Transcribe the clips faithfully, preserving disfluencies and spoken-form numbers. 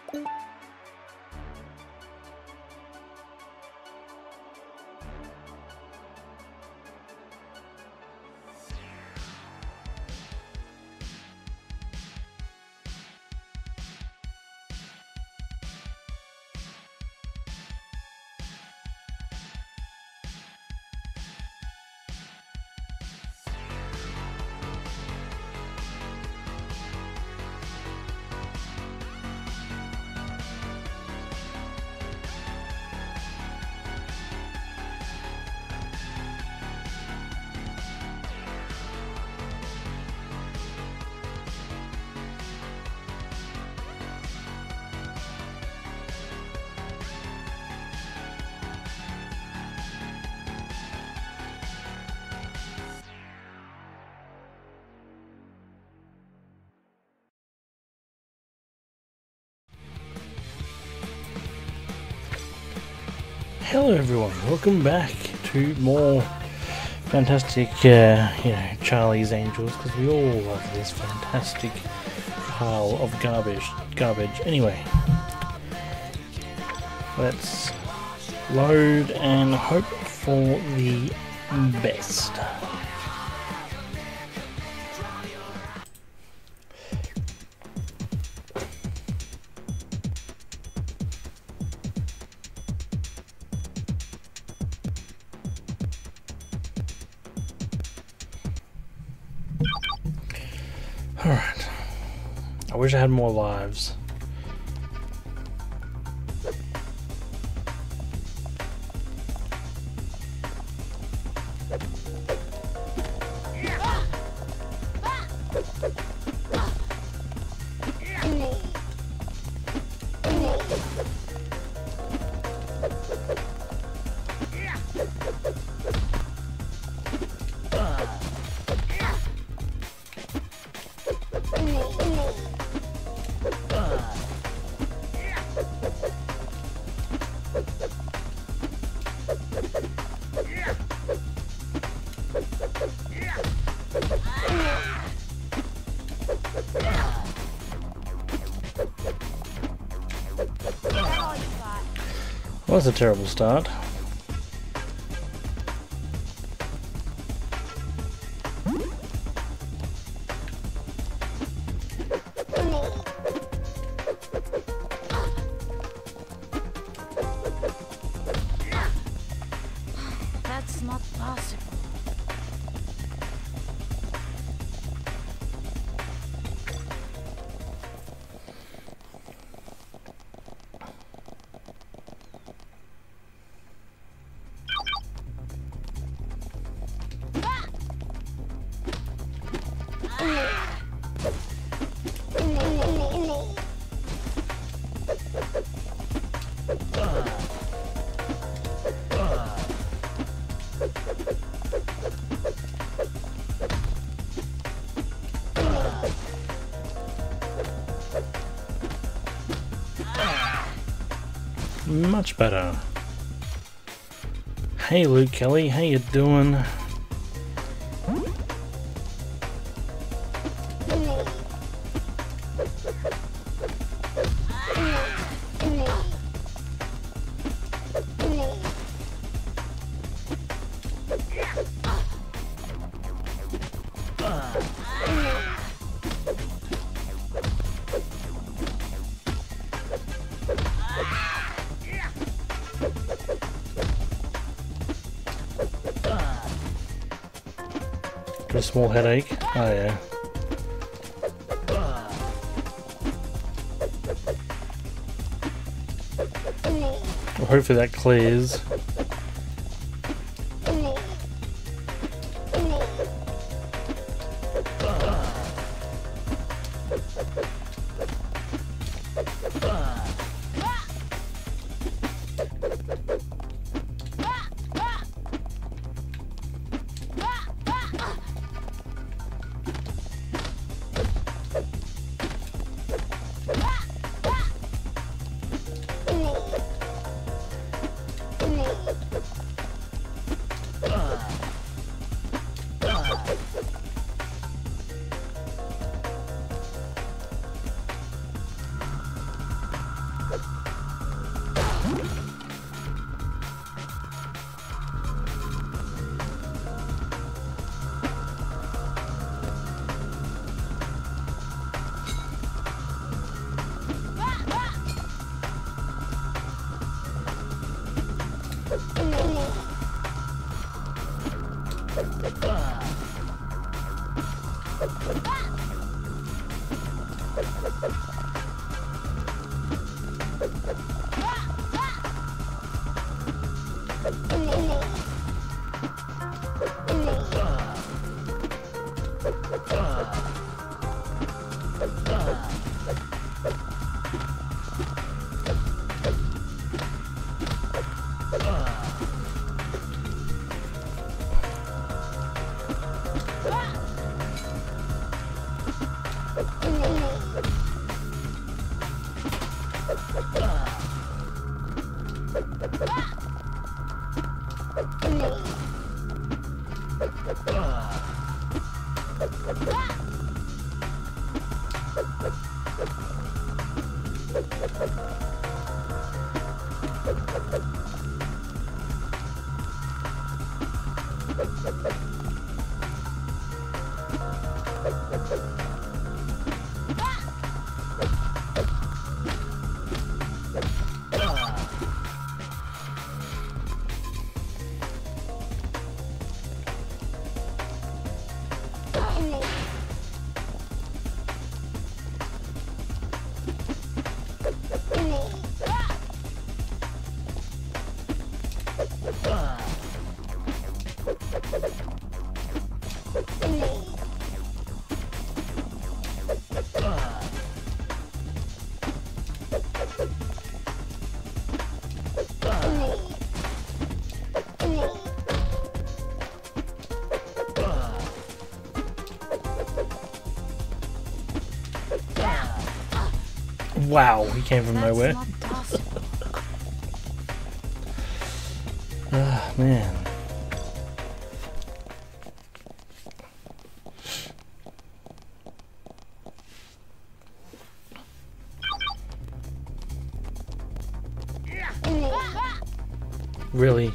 Hello everyone, welcome back to more fantastic, uh, you know, Charlie's Angels, because we all love this fantastic pile of garbage. Garbage. Anyway, let's load and hope for the best. Alright. I wish I had more lives. Well, that's a terrible start. That's not possible. Much better. Hey Luke Kelly, how you doing? A small headache. Oh yeah. Well, hopefully that clears. Mm-hmm. Wow, he came from That's nowhere. not possible. Ah, man. Really?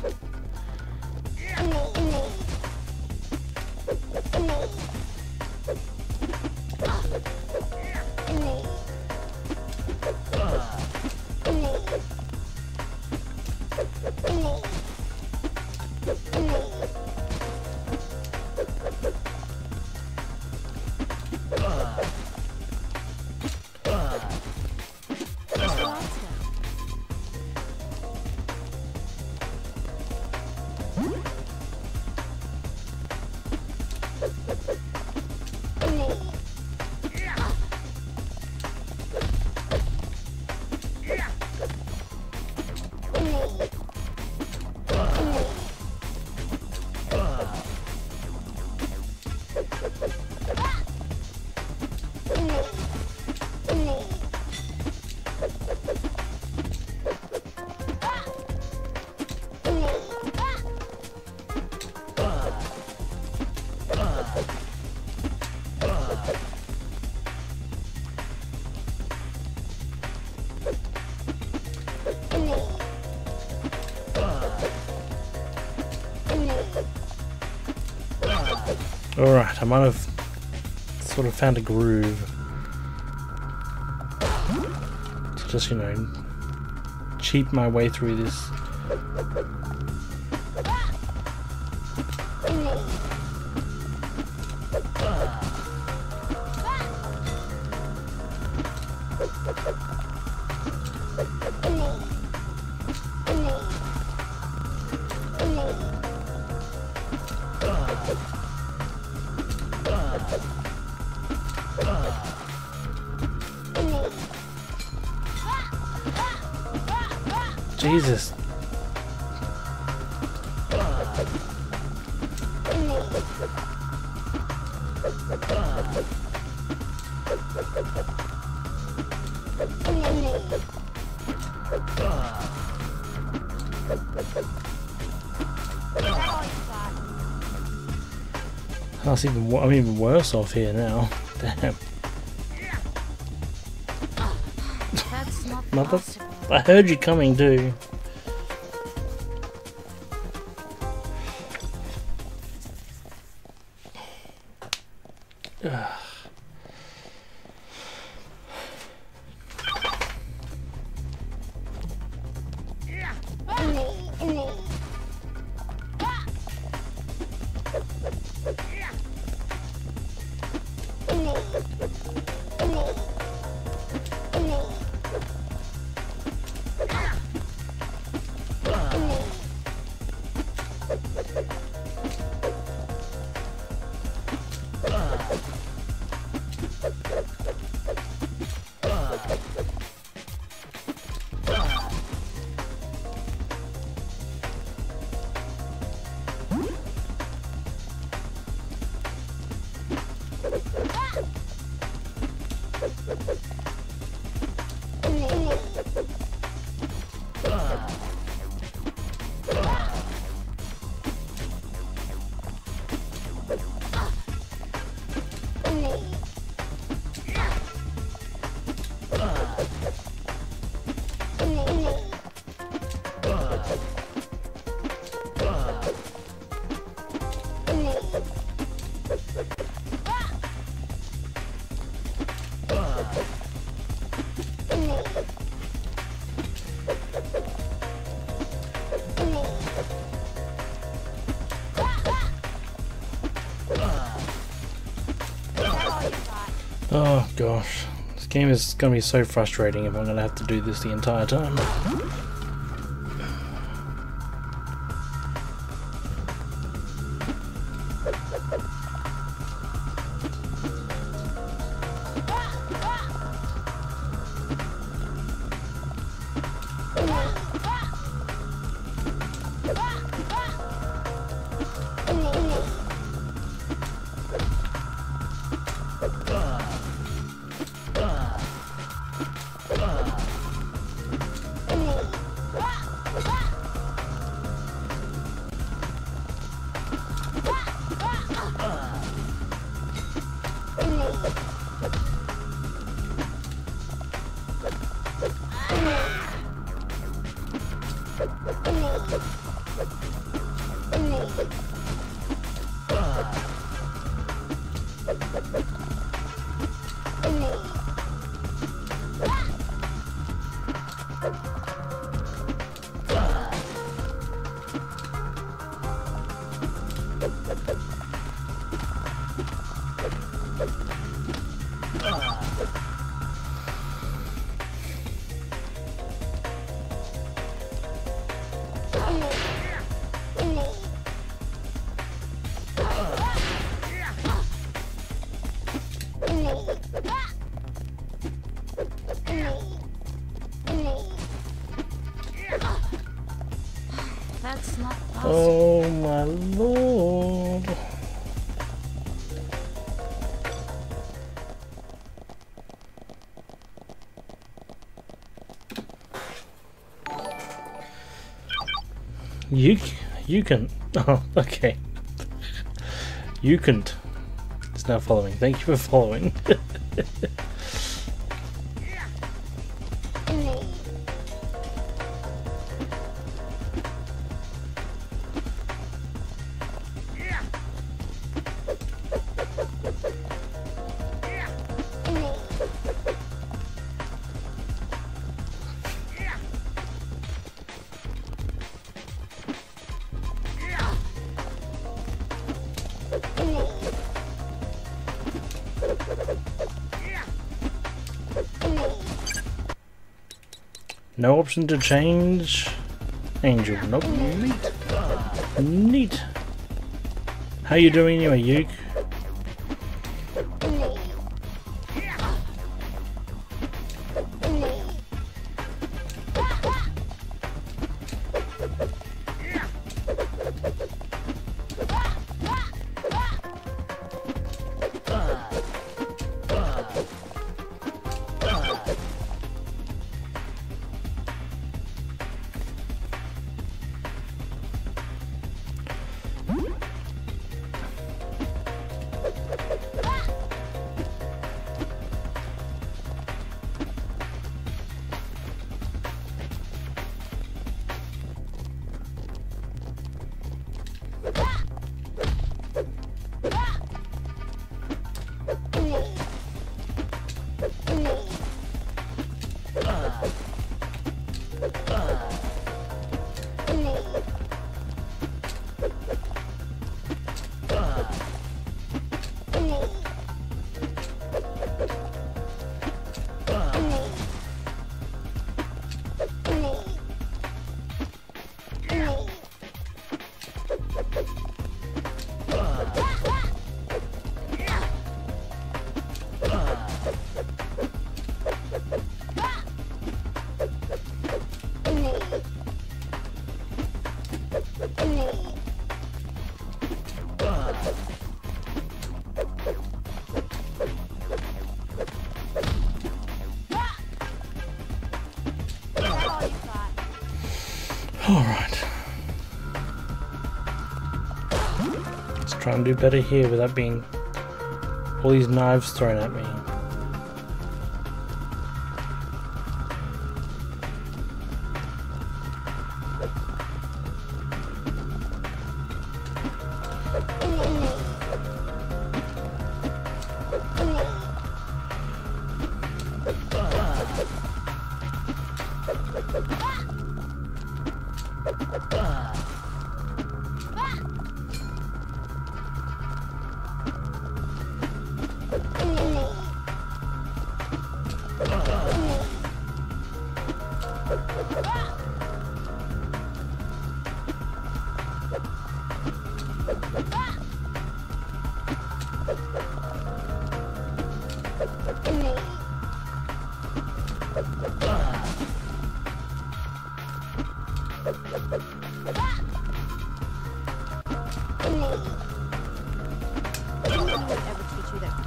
Alright, I might have sort of found a groove to just, you know, cheat my way through this. Jesus. That's even wo- I'm even worse off here now. Damn. That's not Mother, possible. I heard you coming too. Ugh. Oh gosh, this game is going to be so frustrating if I'm going to have to do this the entire time. That's not possible. Oh my lord. You, you can, oh, okay. You can, it's now following. Thank you for following. No option to change Angel. Nope. Neat. Neat. How you doing anyway, Yuke? Alright. Let's try and do better here without being all these knives thrown at me.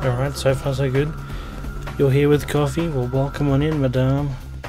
Alright, so far so good. You're here with coffee? Well, welcome on in, madame.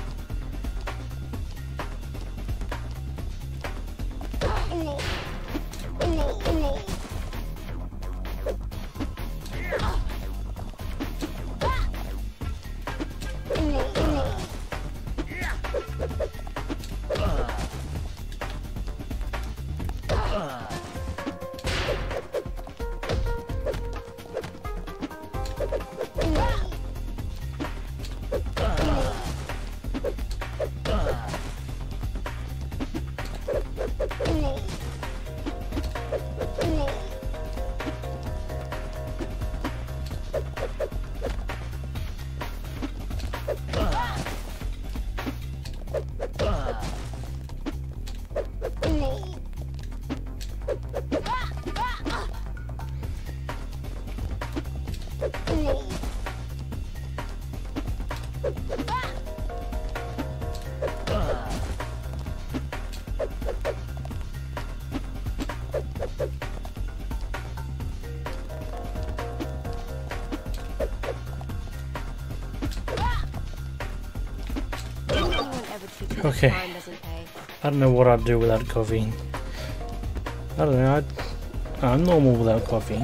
Okay. I don't know what I'd do without coffee. I don't know. I'd, I'm normal without coffee.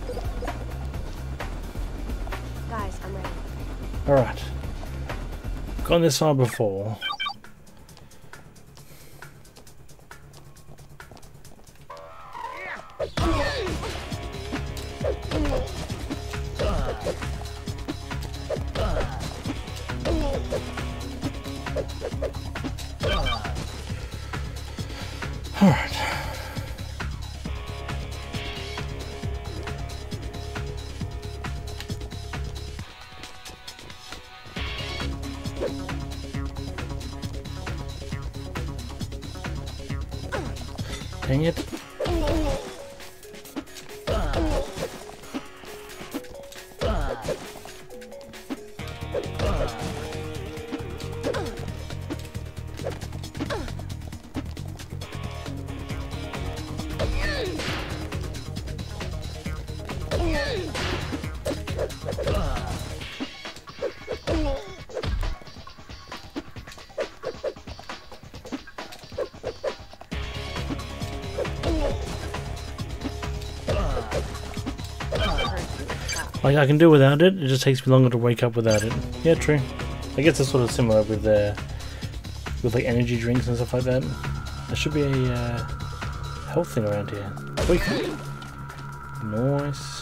Guys, I'm ready. Alright. Gone this far before. Alright. Dang it. Like, I can do without it, it just takes me longer to wake up without it. Yeah, true. I guess it's sort of similar with uh, with like energy drinks and stuff like that. There should be a uh, health thing around here. Wait. Nice.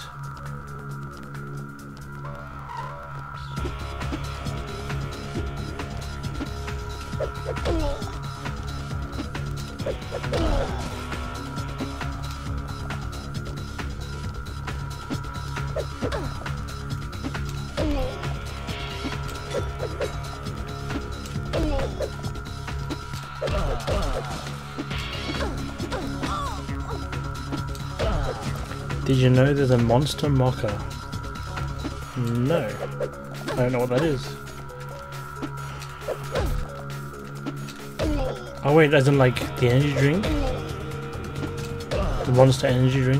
Did you know there's a monster mocha? No. I don't know what that is. Oh wait, as in like the energy drink? The monster energy drink?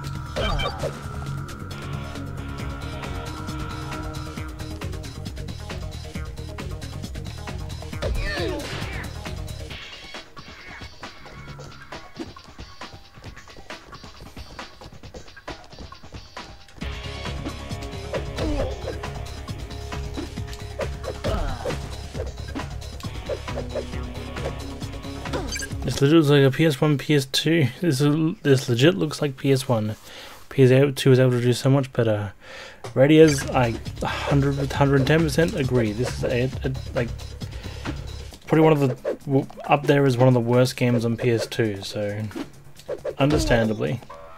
This legit looks like a P S one, P S two. This is, this legit looks like P S one. P S two is able to do so much better. Radios, I one hundred, one hundred ten percent agree. This is a, a, like probably one of the up there is one of the worst games on P S two. So understandably.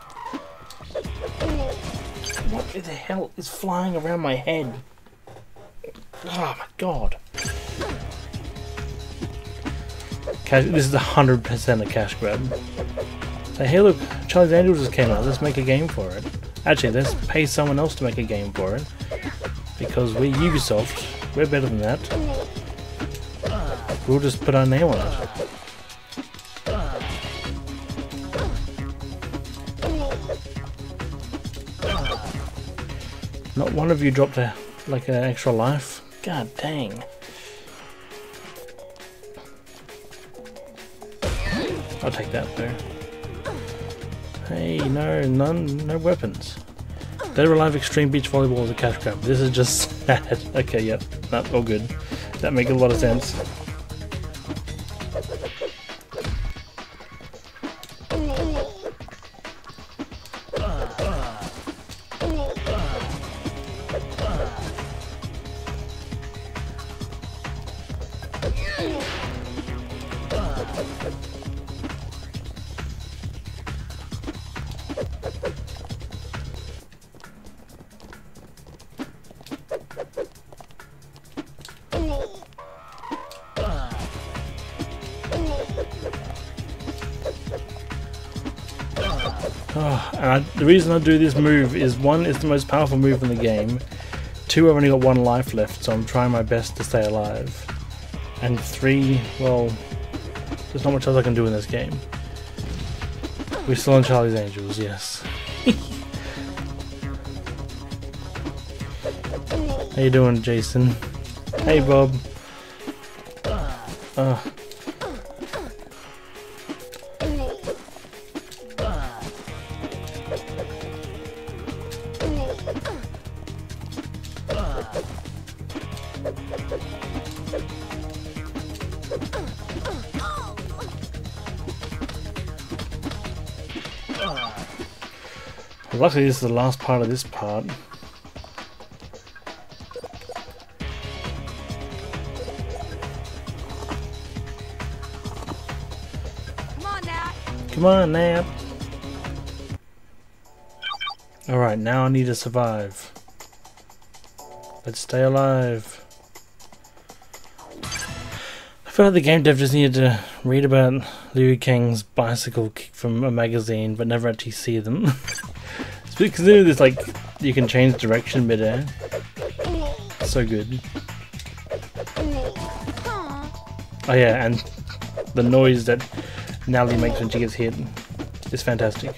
What the hell is flying around my head? Oh my god. Cash, this is one hundred percent a cash grab. So hey look, Charlie's Angels just came out, let's make a game for it. Actually, let's pay someone else to make a game for it. Because we're Ubisoft, we're better than that. We'll just put our name on it. Not one of you dropped a like an extra life. God dang. I'll take that though. Hey, no, none, no weapons. Dead or Alive Extreme Beach Volleyball is a cash grab. This is just sad. Okay, yep, not all good. That makes a lot of sense. Oh, and I, the reason I do this move is, one, it's the most powerful move in the game. Two, I've only got one life left, so I'm trying my best to stay alive. And three, well, there's not much else I can do in this game. We're still on Charlie's Angels, yes. How you doing, Jason? Hey, Bob. Uh. Luckily this is the last part of this part. Come on, Nat. Come on, Nat. Alright, now I need to survive. Let's stay alive. I feel like the game dev just needed to read about Liu Kang's bicycle kick from a magazine but never actually see them. Consider this, like, you can change direction mid-air. So good. Oh yeah, and the noise that Nally makes when she gets hit is fantastic.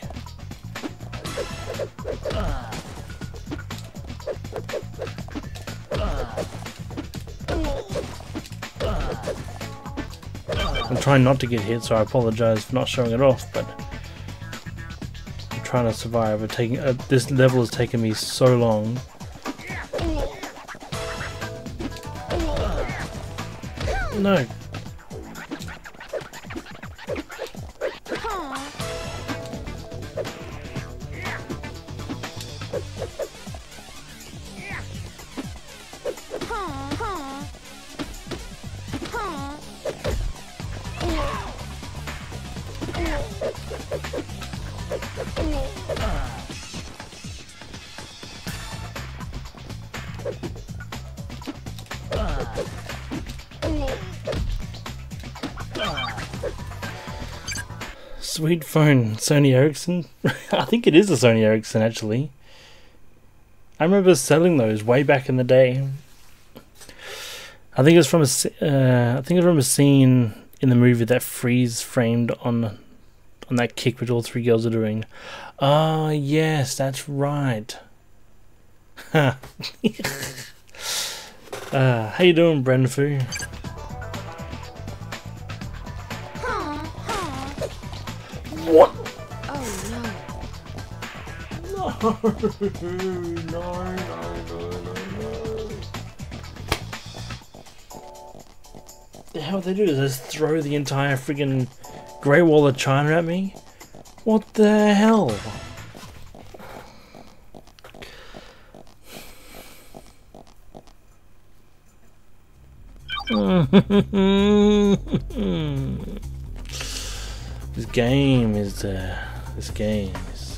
I'm trying not to get hit, so I apologize for not showing it off, but trying to survive. But taking uh, this level has taken me so long. No. Sweet phone, Sony Ericsson. I think it is a Sony Ericsson actually. I remember selling those way back in the day. I think it was from a, uh, I think it was from a scene in the movie that freeze framed on, on that kick which all three girls are doing. Ah, yes, that's right. uh, how you doing, Brenfu? What? Oh no. No, no, no, no, no. The hell they do is just throw the entire friggin' Great Wall of China at me? What the hell? This game is, uh, this game is...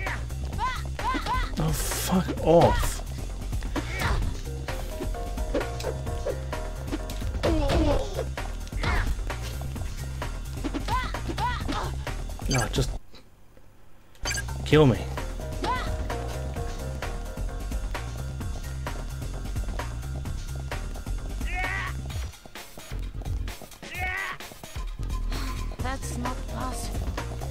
Oh, fuck off. No, just... kill me. That's not possible.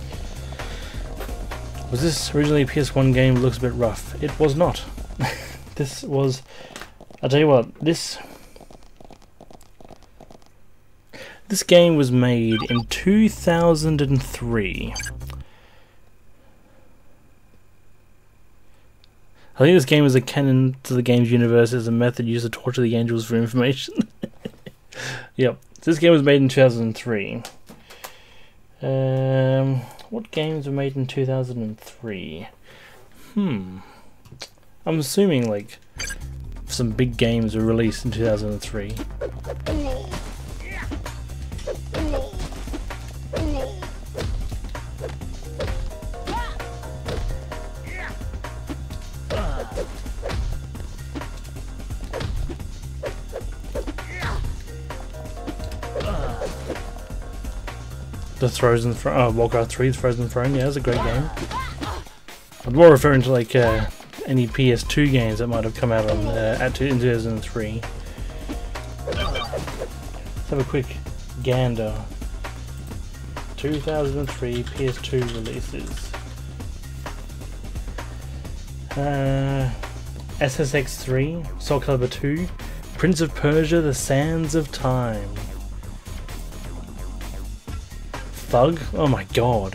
Was this originally a P S one game? Looks a bit rough. It was not. This was, I'll tell you what, this this game was made in two thousand three. I think this game is a canon to the game's universe as a method used to torture the angels for information. Yep, this game was made in two thousand three. Um, what games were made in two thousand three? Hmm. I'm assuming like some big games were released in two thousand three. The Frozen Throne, oh, Warcraft three's Frozen Throne, yeah, that's a great game. I'm more referring to like uh, any P S two games that might have come out on uh, at two, in two thousand three. Let's have a quick gander. two thousand three P S two releases. Uh, S S X three, Soul Calibur two, Prince of Persia: The Sands of Time. Thug? Oh my god.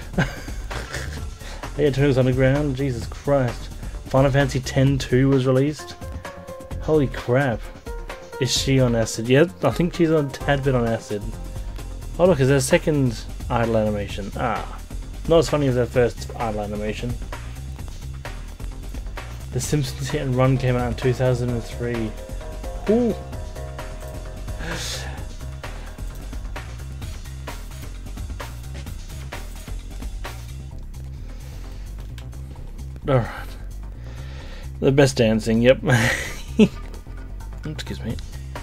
Yeah, Turtles Underground, Jesus Christ. Final Fantasy X two was released. Holy crap. Is she on acid? Yeah, I think she's on a tad bit on acid. Oh look, is there a second idle animation? Ah. Not as funny as their first idle animation. The Simpsons Hit and Run came out in two thousand three. Ooh. Alright. The best dancing, yep. Excuse me.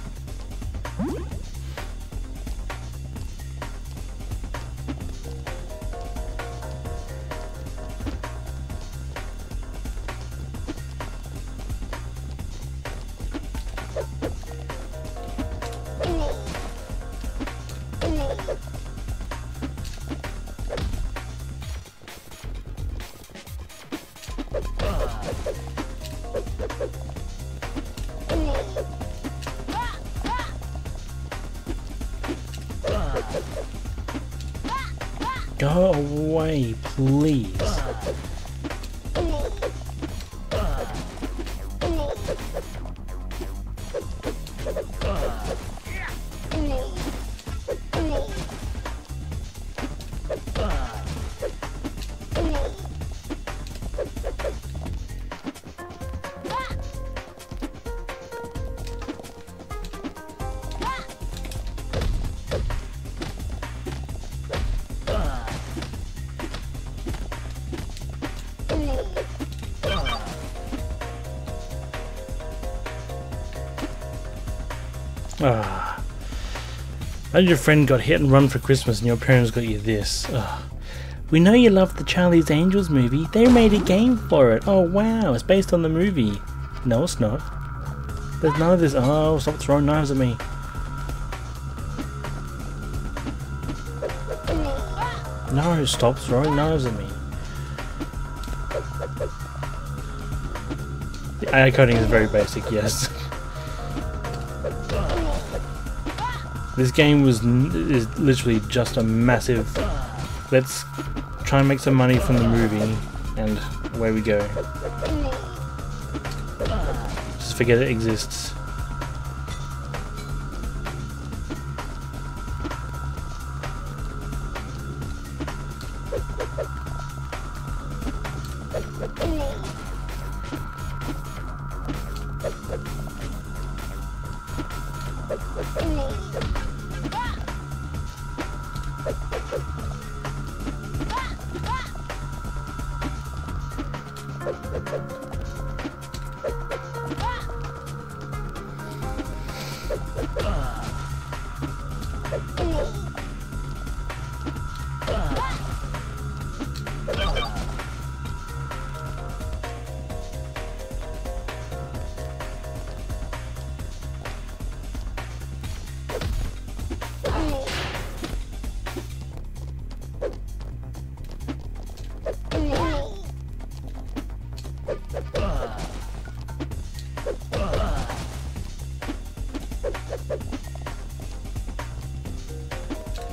Go away, please. Ah. Imagine your friend got hit and run for Christmas and your parents got you this. Ugh. We know you love the Charlie's Angels movie. They made a game for it. Oh wow, it's based on the movie. No, it's not. There's none of this. Oh, stop throwing knives at me. No, stop throwing knives at me. The A I coding is very basic, yes. This game was n is literally just a massive, let's try and make some money from the movie, and away we go. Just forget it exists.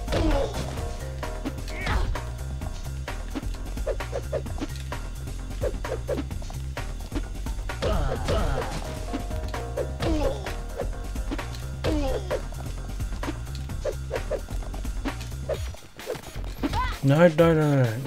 No, no, no, no.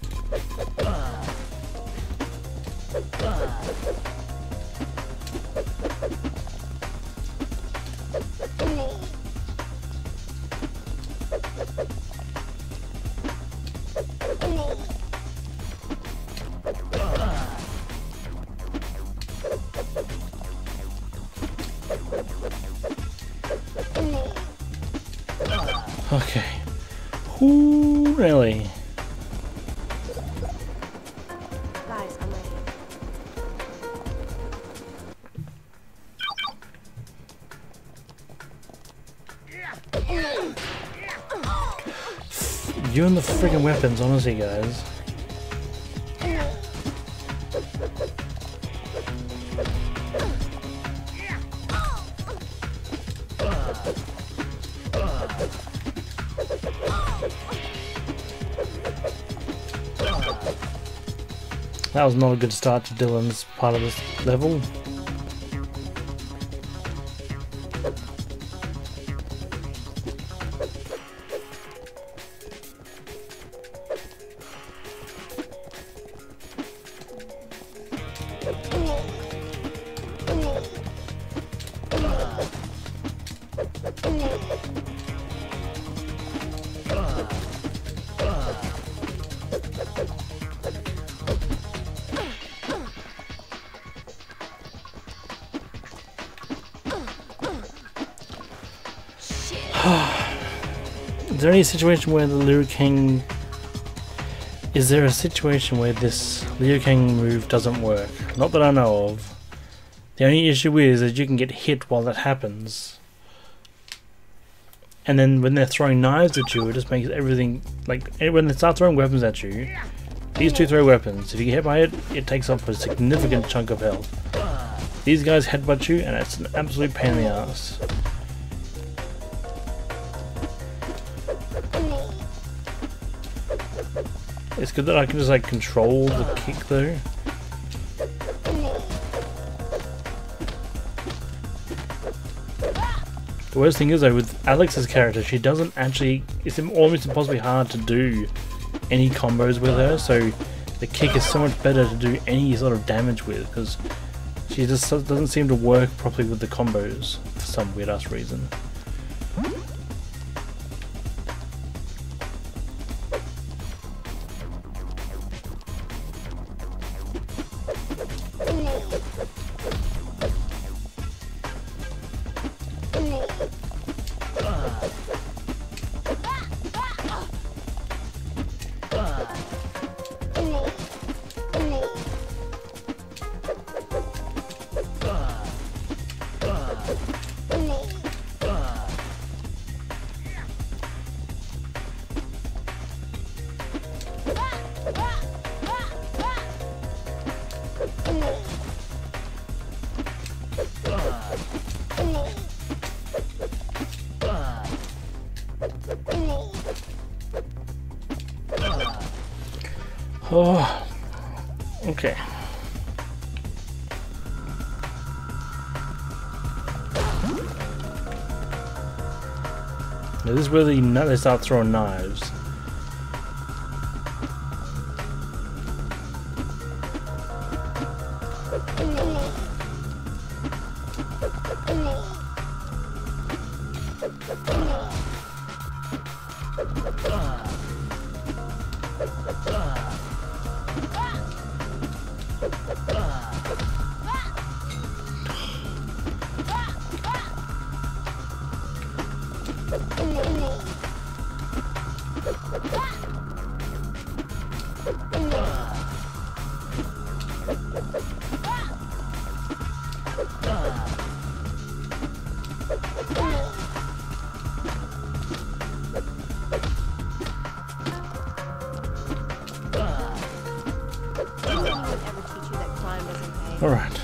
Okay. Ooh, really? Guys, I'm ready. You and the friggin' weapons, honestly, guys. That was not a good start to Dylan's part of this level. Is there any situation where the Liu Kang... Is there a situation where this Liu Kang move doesn't work? Not that I know of. The only issue is that you can get hit while that happens. And then when they're throwing knives at you, it just makes everything... Like, when they start throwing weapons at you, these two throw weapons. If you get hit by it, it takes off a significant chunk of health. These guys headbutt you, and it's an absolute pain in the ass. It's good that I can just like control the kick though. The worst thing is though, with Alex's character, she doesn't actually, it's almost impossibly hard to do any combos with her, so the kick is so much better to do any sort of damage with, because she just doesn't seem to work properly with the combos for some weird ass reason. Oh, okay. Now this is where they, they start throwing knives. All right.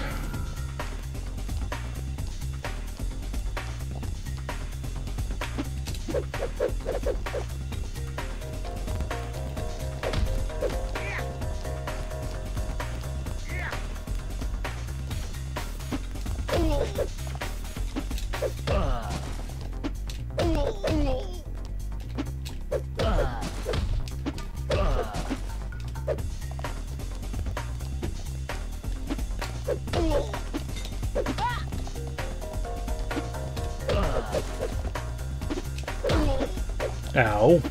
Ow.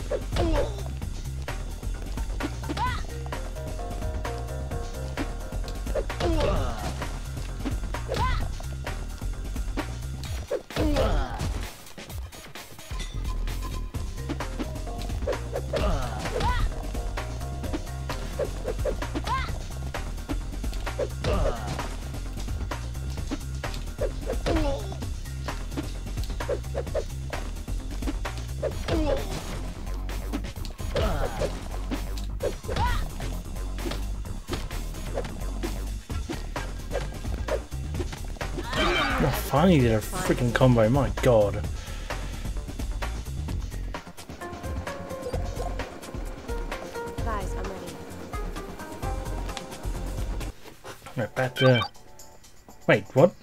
Oh, finally did a freaking combo, my god. Guys, I'm ready. Right, back to... Wait, what?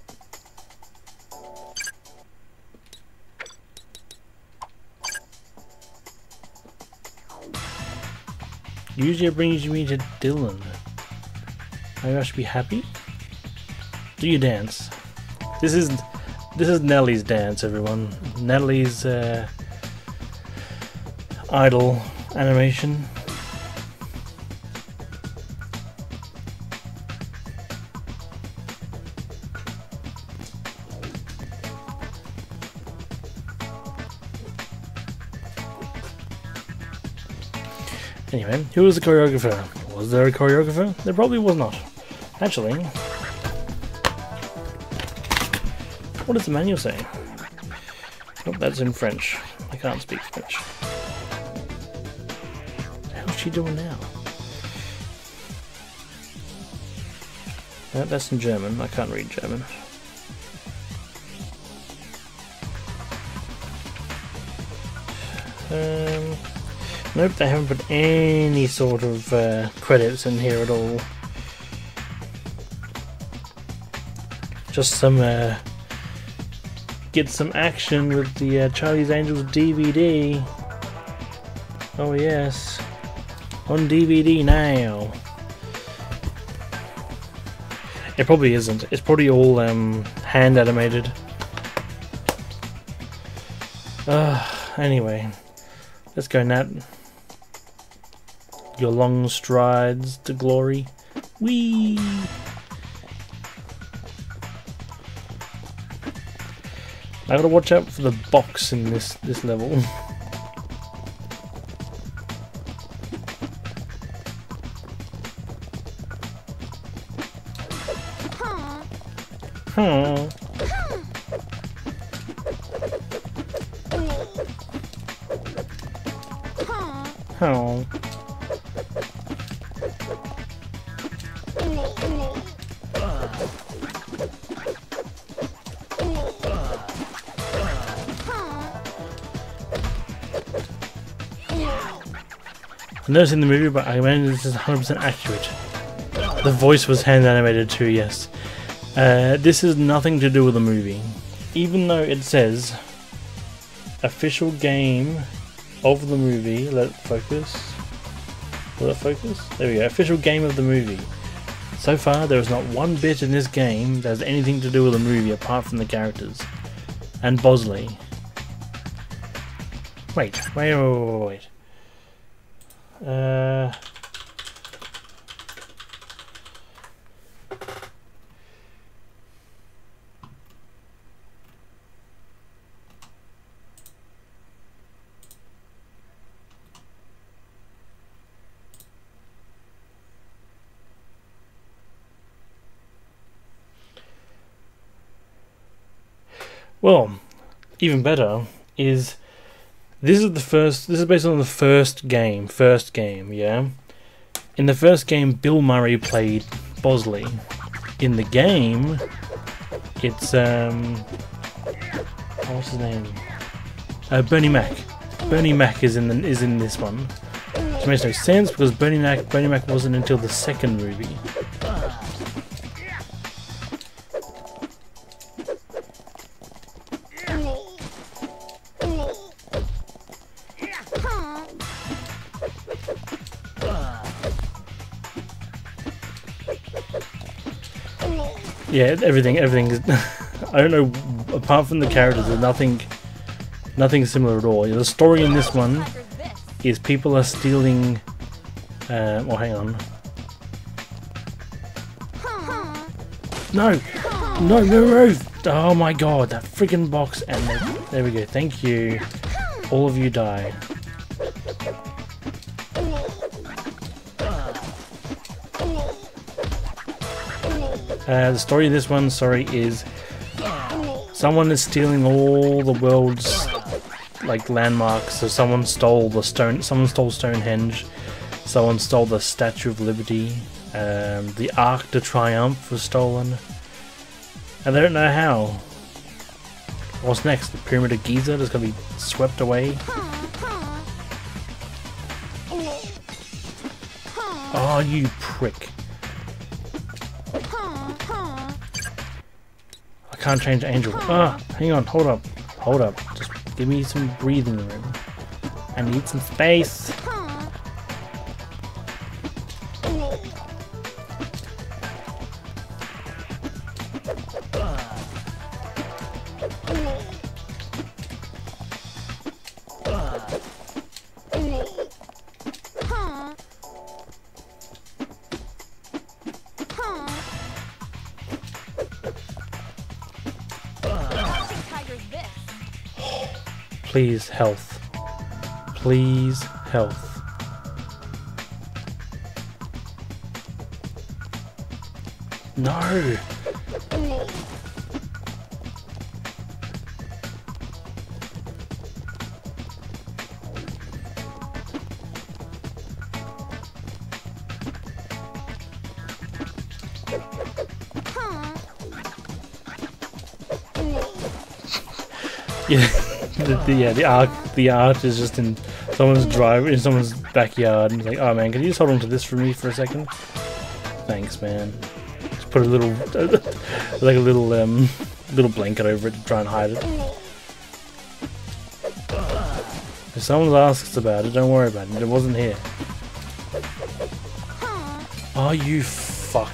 Usually it brings me to Dylan. Maybe I should be happy? Do you dance? This is this is Nellie's dance, everyone. Nellie's uh, idol animation. Anyway, who was the choreographer? Was there a choreographer? There probably was not. Actually, what does the manual say? Oh, that's in French. I can't speak French. How's she doing now? Uh, that's in German. I can't read German. Um, nope, they haven't put any sort of uh, credits in here at all. Just some, uh, get some action with the uh, Charlie's Angels D V D. Oh yes, on D V D now. It probably isn't. It's probably all um, hand animated. Uh, anyway, let's go, Nat. Your long strides to glory. Whee! I gotta watch out for the box in this this level. Huh. Oh. I've never seen the movie, but I imagine this is one hundred percent accurate. The voice was hand animated too, yes. Uh, this is nothing to do with the movie. Even though it says official game of the movie. Let it focus. Will it focus? There we go. Official game of the movie. So far, there is not one bit in this game that has anything to do with the movie apart from the characters. And Bosley. Wait, wait, wait, wait, wait. Uh... Well, even better is this is the first. This is based on the first game. First game, yeah. In the first game, Bill Murray played Bosley. In the game, it's um, what's his name? Uh, Bernie Mac. Bernie Mac is in the, is in this one, which makes no sense because Bernie Mac Bernie Mac wasn't until the second movie. Yeah, everything, everything is. I don't know. Apart from the characters, there's nothing, Nothing similar at all. The story in this one is people are stealing. Uh, well, hang on. No, no, no, no! Oh my god, that freaking box! And there, there we go. Thank you. All of you die. Uh, the story of this one, sorry, is someone is stealing all the world's like landmarks. So someone stole the stone. Someone stole Stonehenge. Someone stole the Statue of Liberty. Um, the Arc de Triomphe was stolen. And they don't know how. What's next? The Pyramid of Giza is going to be swept away. Oh, you prick. I can't change Angel. Ah, hang on, hold up. Hold up. Just give me some breathing room. I need some space. Please, health. Please, health. No! Yeah. The, the, yeah, the arc, the arch is just in someone's drive, in someone's backyard, and it's like, oh man, can you just hold on to this for me for a second? Thanks, man. Just put a little, like a little, um, little blanket over it to try and hide it. If someone asks about it, don't worry about it. It wasn't here. Oh, you fuck.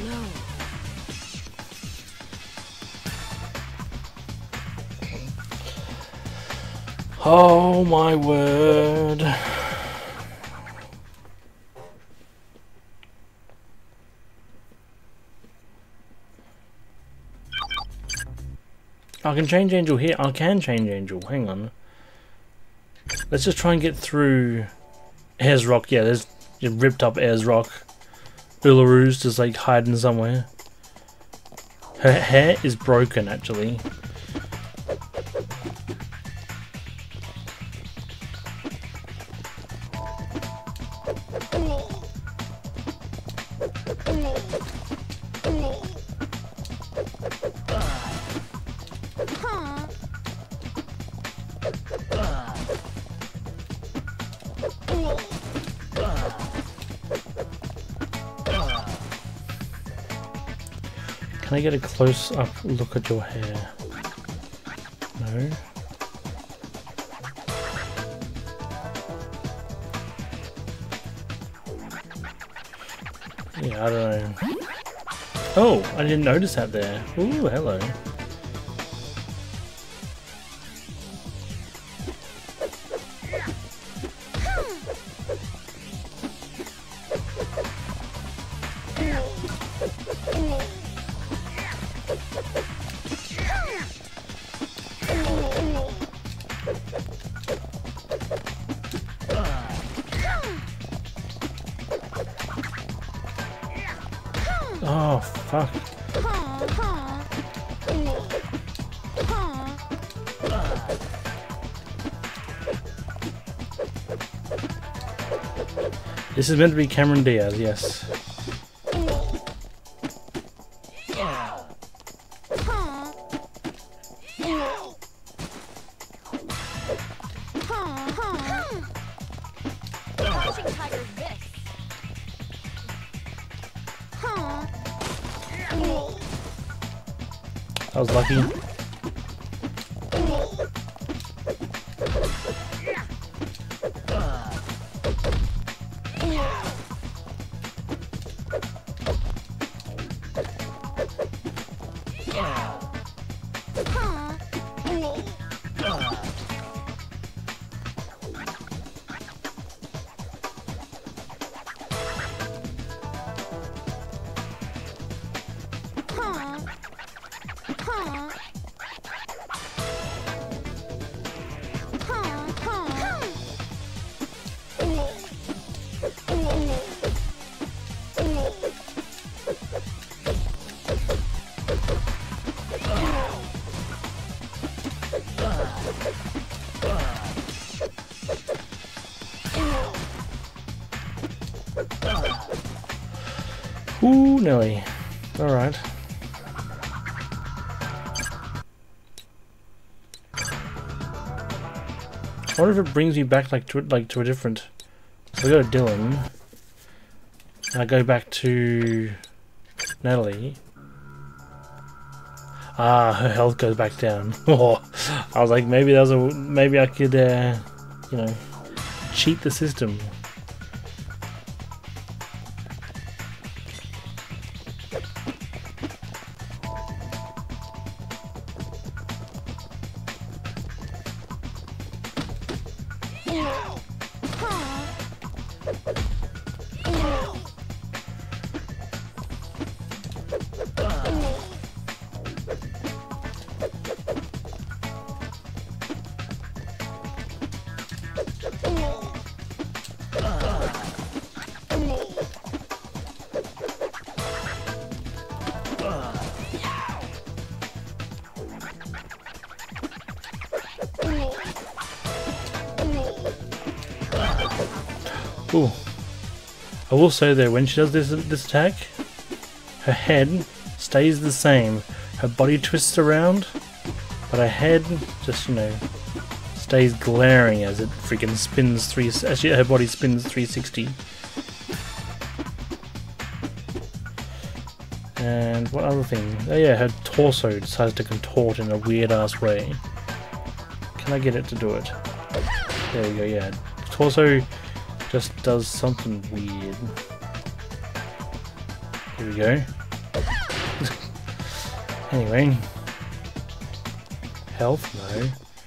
Oh my word. I can change Angel here. I can change Angel. Hang on. Let's just try and get through Ayers Rock. Yeah, there's ripped up Ayers Rock. Ularou's just like hiding somewhere. Her hair is broken actually. Can I get a close up look at your hair? No? Yeah, I don't know. Oh, I didn't notice that there. Ooh, hello. Oh, fuck. This is meant to be Cameron Diaz, yes. I was lucky. Ooh, Nelly. Alright. I wonder if it brings me back like to like to a different. So I go to Dylan. And I go back to Natalie. Ah, her health goes back down. Oh, I was like, maybe that was a maybe I could, uh, you know, cheat the system. Ooh. I will say though, when she does this this attack, her head stays the same. Her body twists around, but her head just, you know, stays glaring as it freaking spins three. Actually, her body spins three sixty. And what other thing? Oh yeah, her torso decides to contort in a weird ass way. Can I get it to do it? There we go. Yeah, torso just does something weird. Here we go. Anyway. Health, no.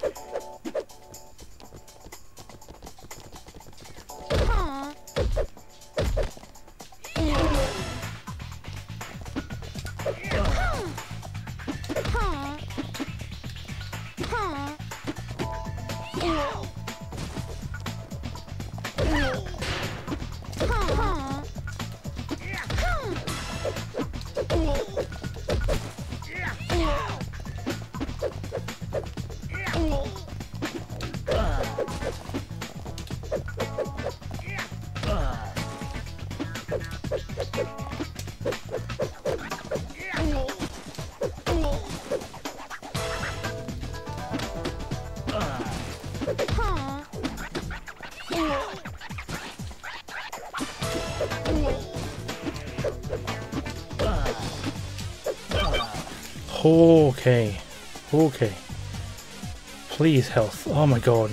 Okay. Okay. Please, health. Oh my god.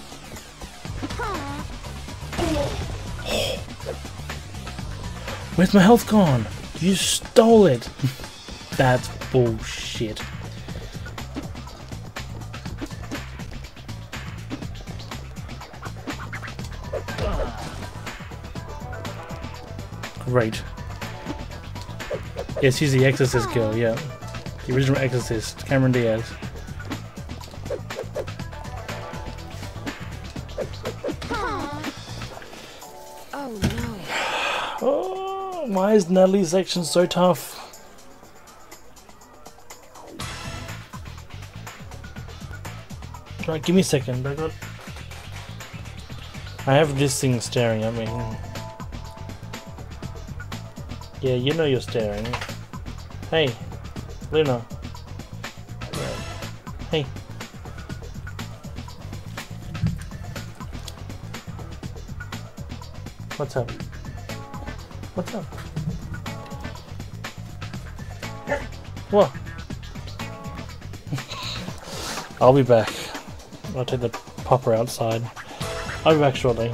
Where's my health gone? You stole it. That's bullshit. Great. Yes, she's the Exorcist girl, yeah. The original Exorcist, Cameron Diaz. Oh no. Oh, why is Natalie's section so tough? Right, give me a second. I got. I have this thing staring at me. Yeah, you know you're staring. Hey, Luna. Hey. What's up? What's up? What? I'll be back. I'll take the popper outside. I'll be back shortly.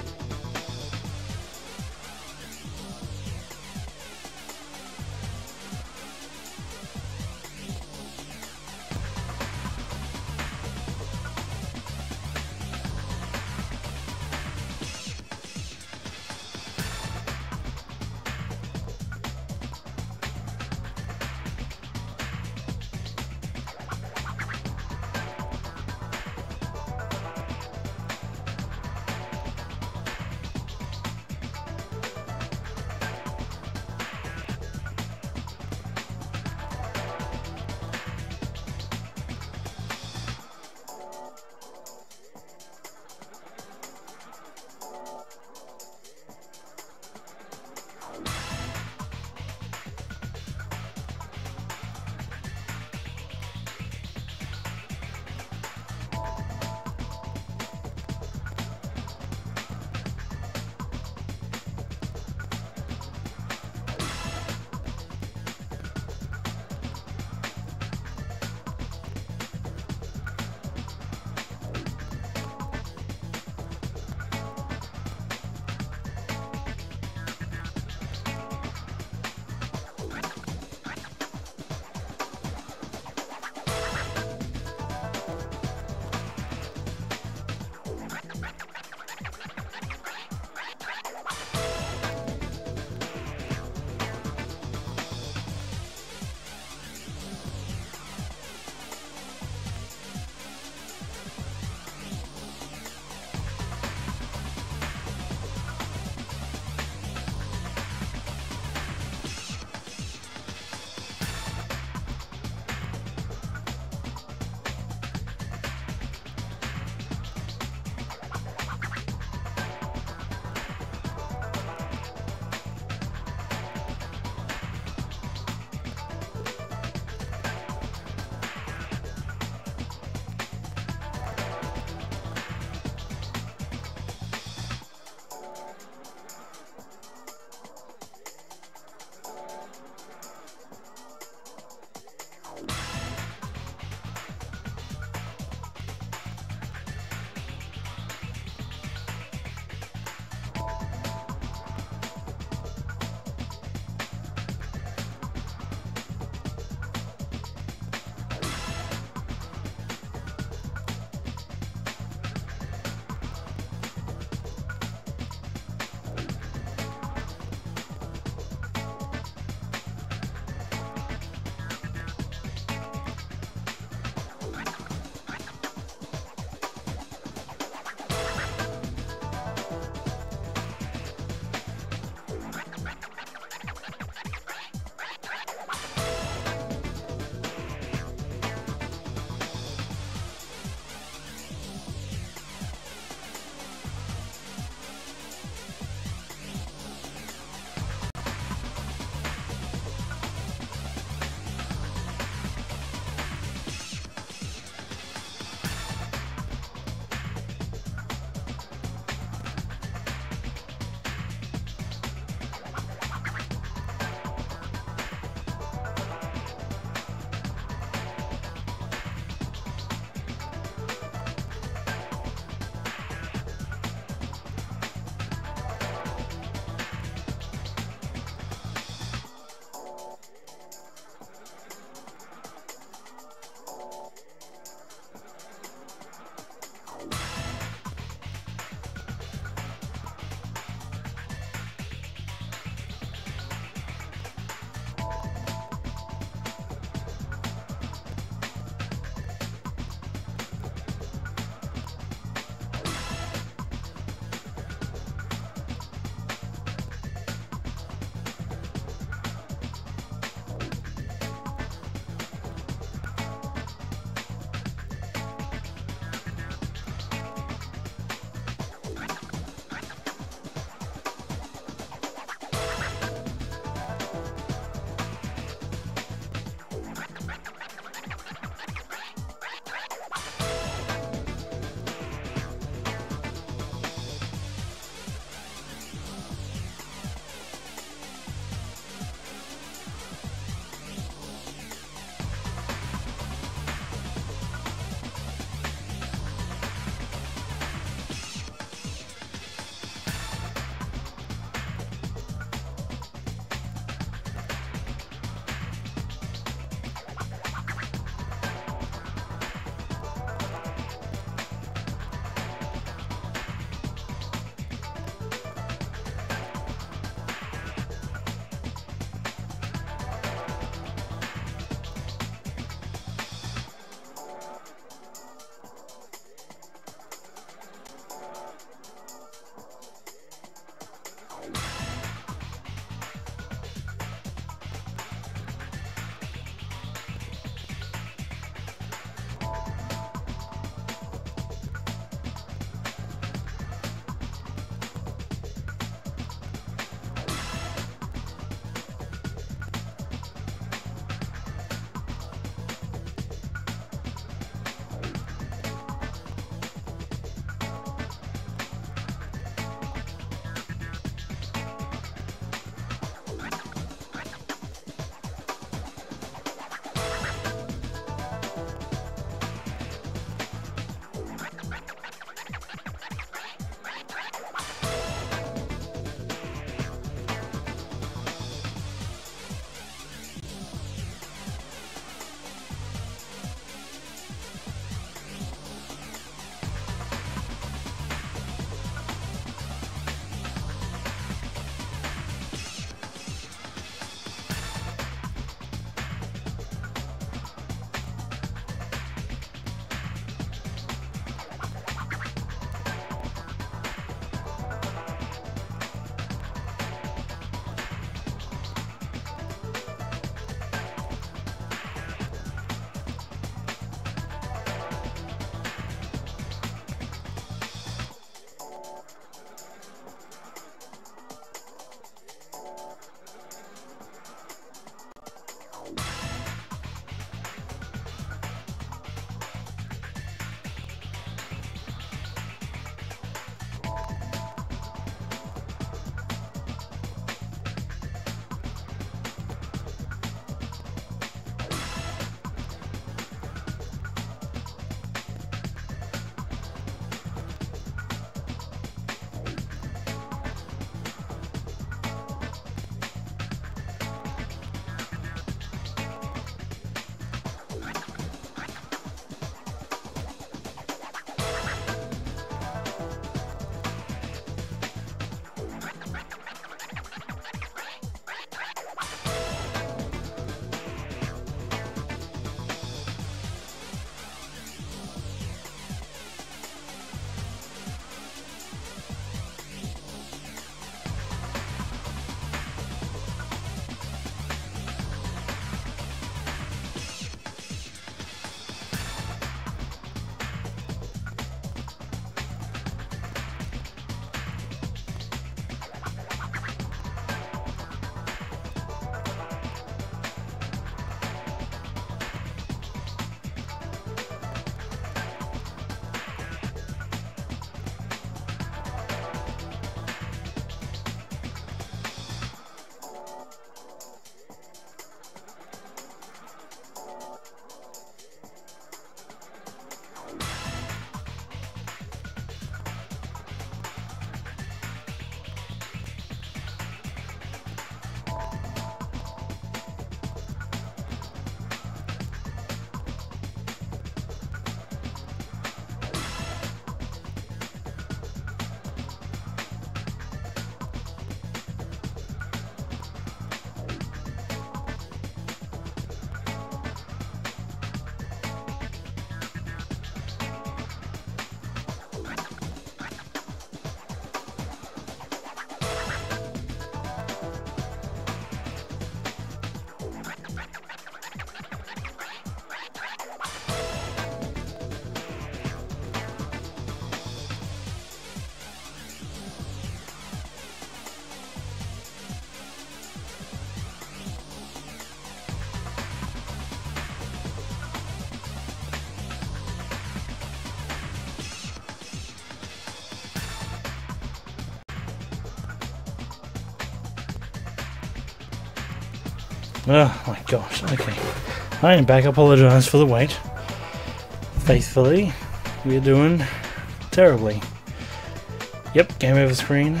Oh my gosh, okay. I am back. I apologise for the wait. Faithfully, we're doing terribly. Yep, game over screen.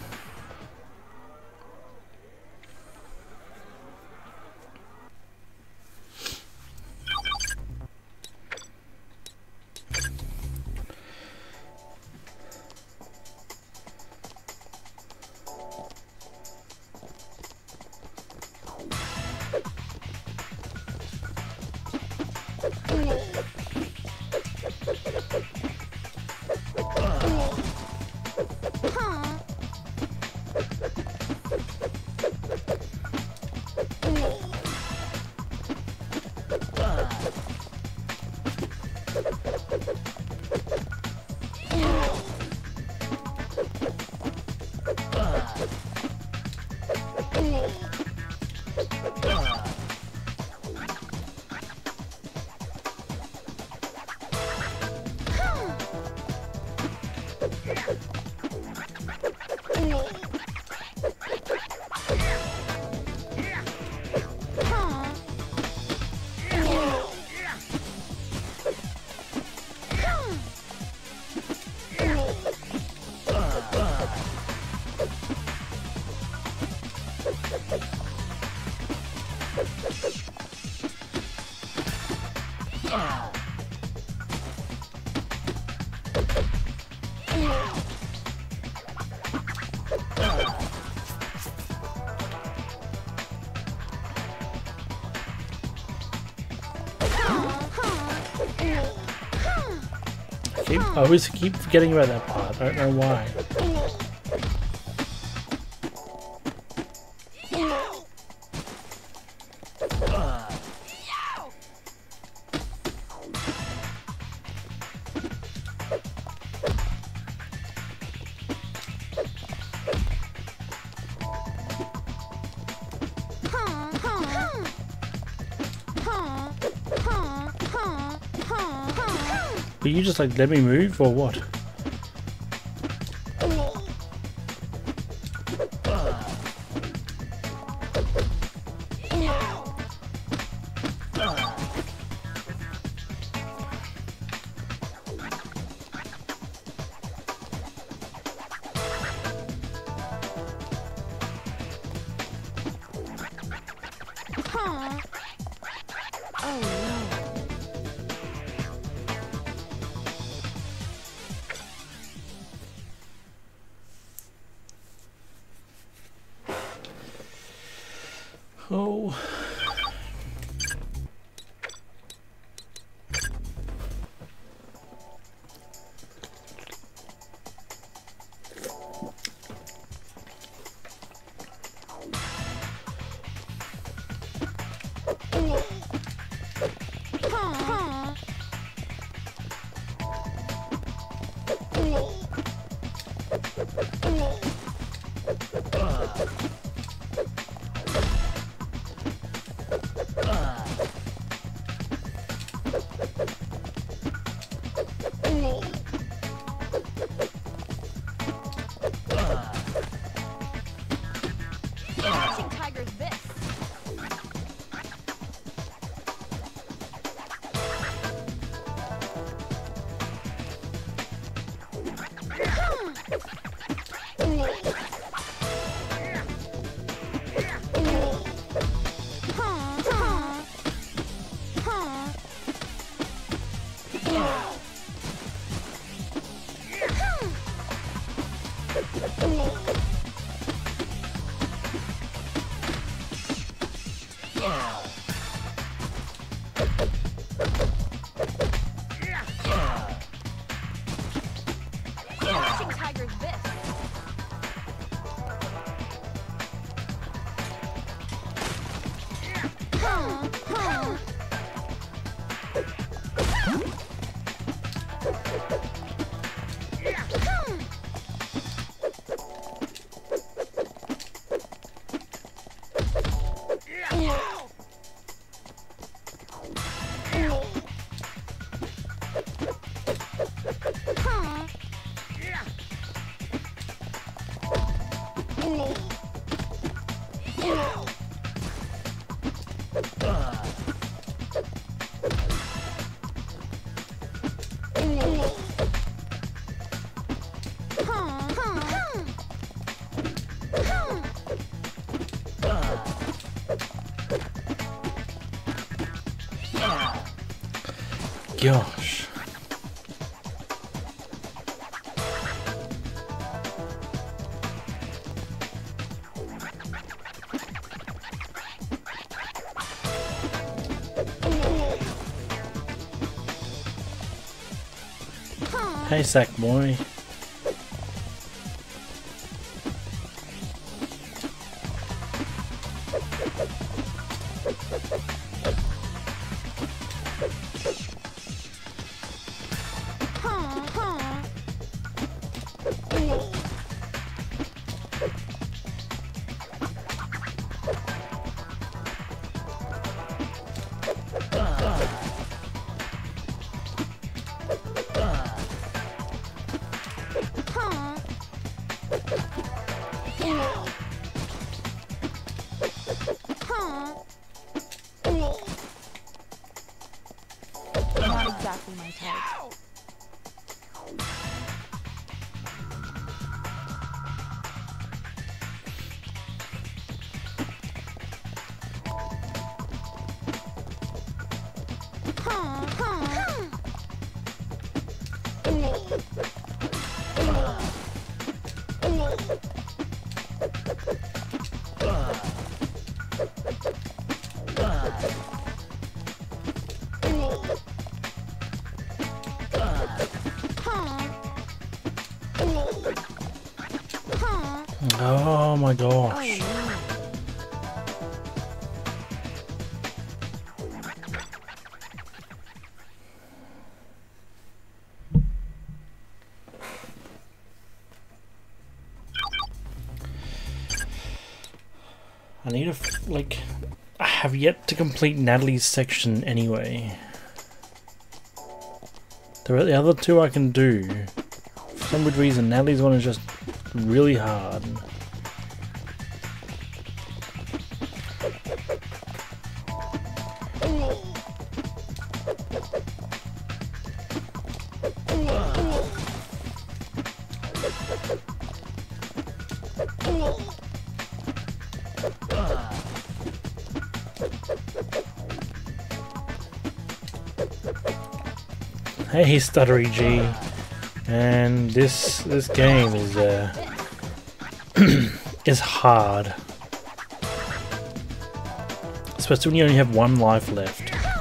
Keep, I always keep forgetting about that part. I don't know why. But you just like let me move or what? Oh. Catching tigers this. Catching tigers this. gosh. Hey, Sackboy. Not exactly my type. Oh my gosh. Oh no. I need to, f like, I have yet to complete Natalie's section anyway. The, the other two I can do. For some weird reason, Natalie's one is just really hard. Hey, Stuttery G, and this this game is uh is hard, especially when you only have one life left.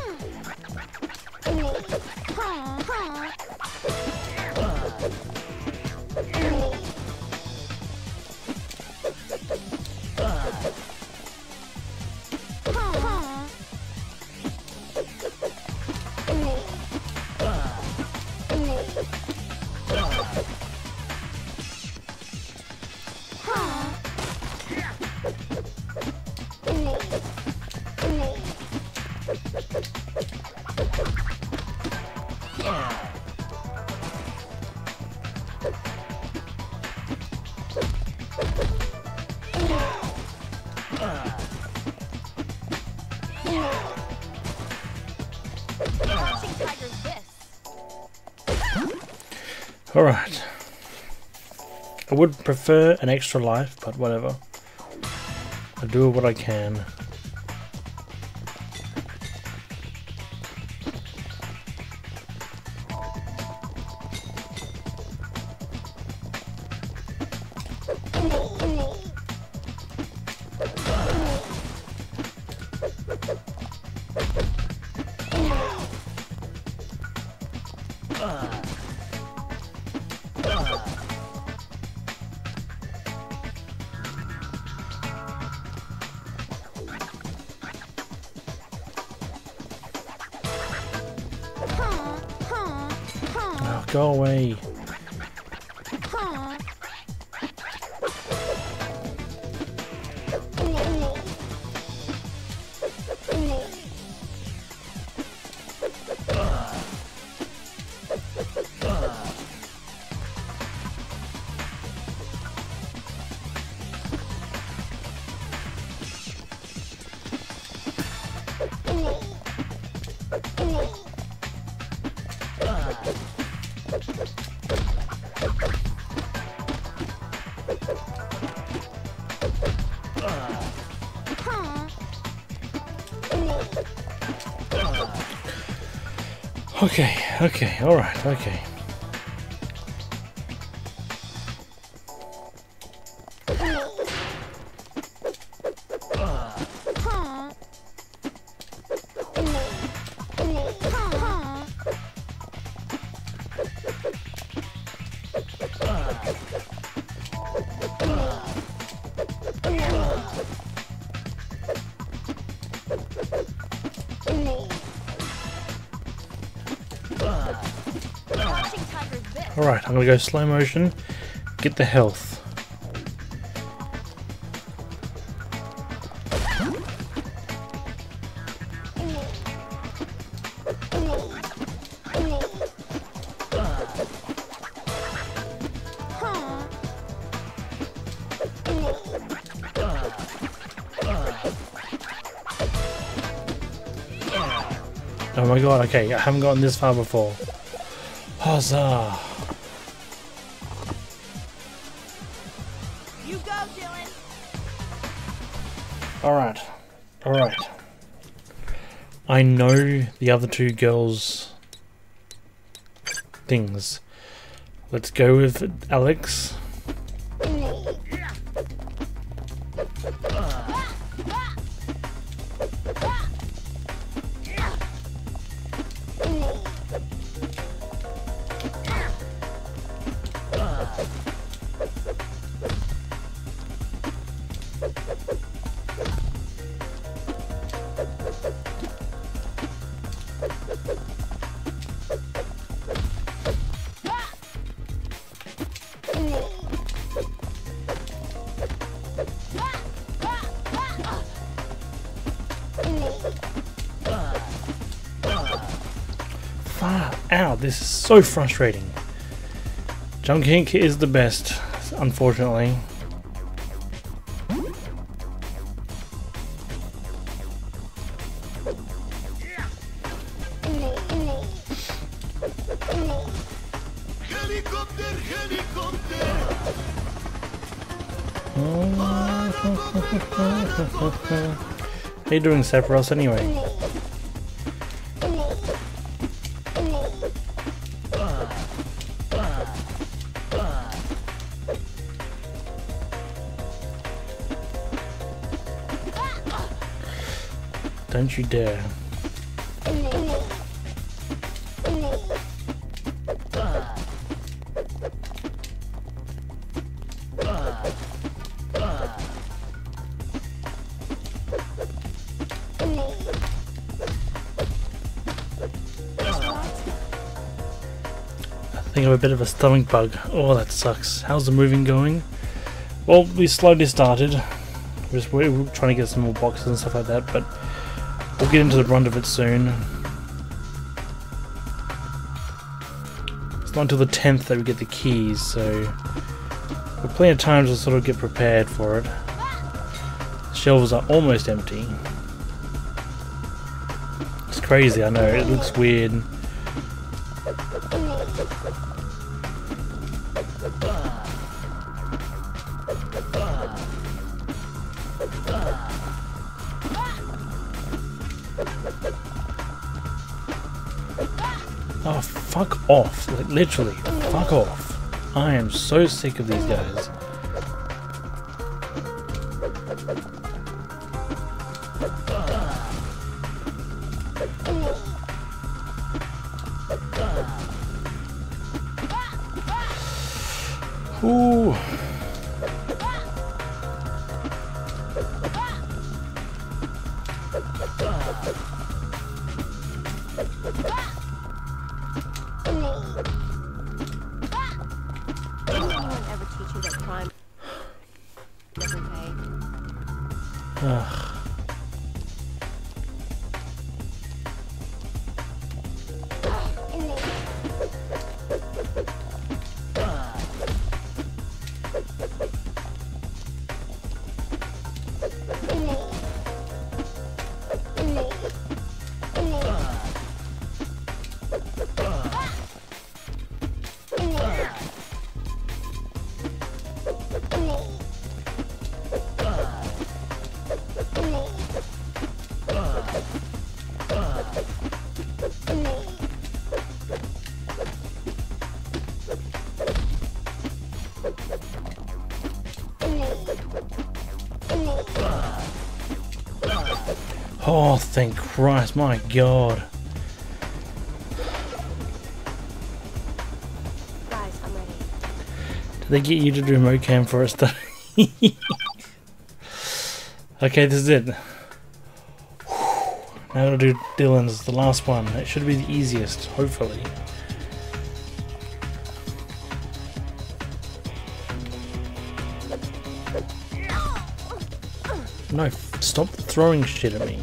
Alright. I would prefer an extra life, but whatever. I do what I can. Oh, go away. Okay, okay, alright, okay. Alright, I'm gonna go slow motion, get the health. Oh my god, okay, I haven't gotten this far before. Huzzah! You go, Dylan. Alright, alright. I know the other two girls' things. Let's go with Alex. Ah, ow, this is so frustrating. Jump Kink is the best, unfortunately. Helicopter, helicopter. How you doing, Sephiroth, anyway? Don't you dare. I think I have a bit of a stomach bug. Oh, that sucks. How's the moving going? Well, we slowly started. We're just we're trying to get some more boxes and stuff like that, but we'll get into the brunt of it soon. It's not until the tenth that we get the keys, so we've plenty of time to sort of get prepared for it. The shelves are almost empty. It's crazy, I know, it looks weird. Oh, fuck off. Like, literally, fuck off. I am so sick of these guys. Ooh. Anyone ever teach you that crime doesn't pay? Ugh. Oh, thank Christ, my God. Guys, I'm ready. Did they get you to do mocam for a study? Okay, this is it. Now I'm gonna do Dylan's, the last one. It should be the easiest, hopefully. No, f- stop throwing shit at me.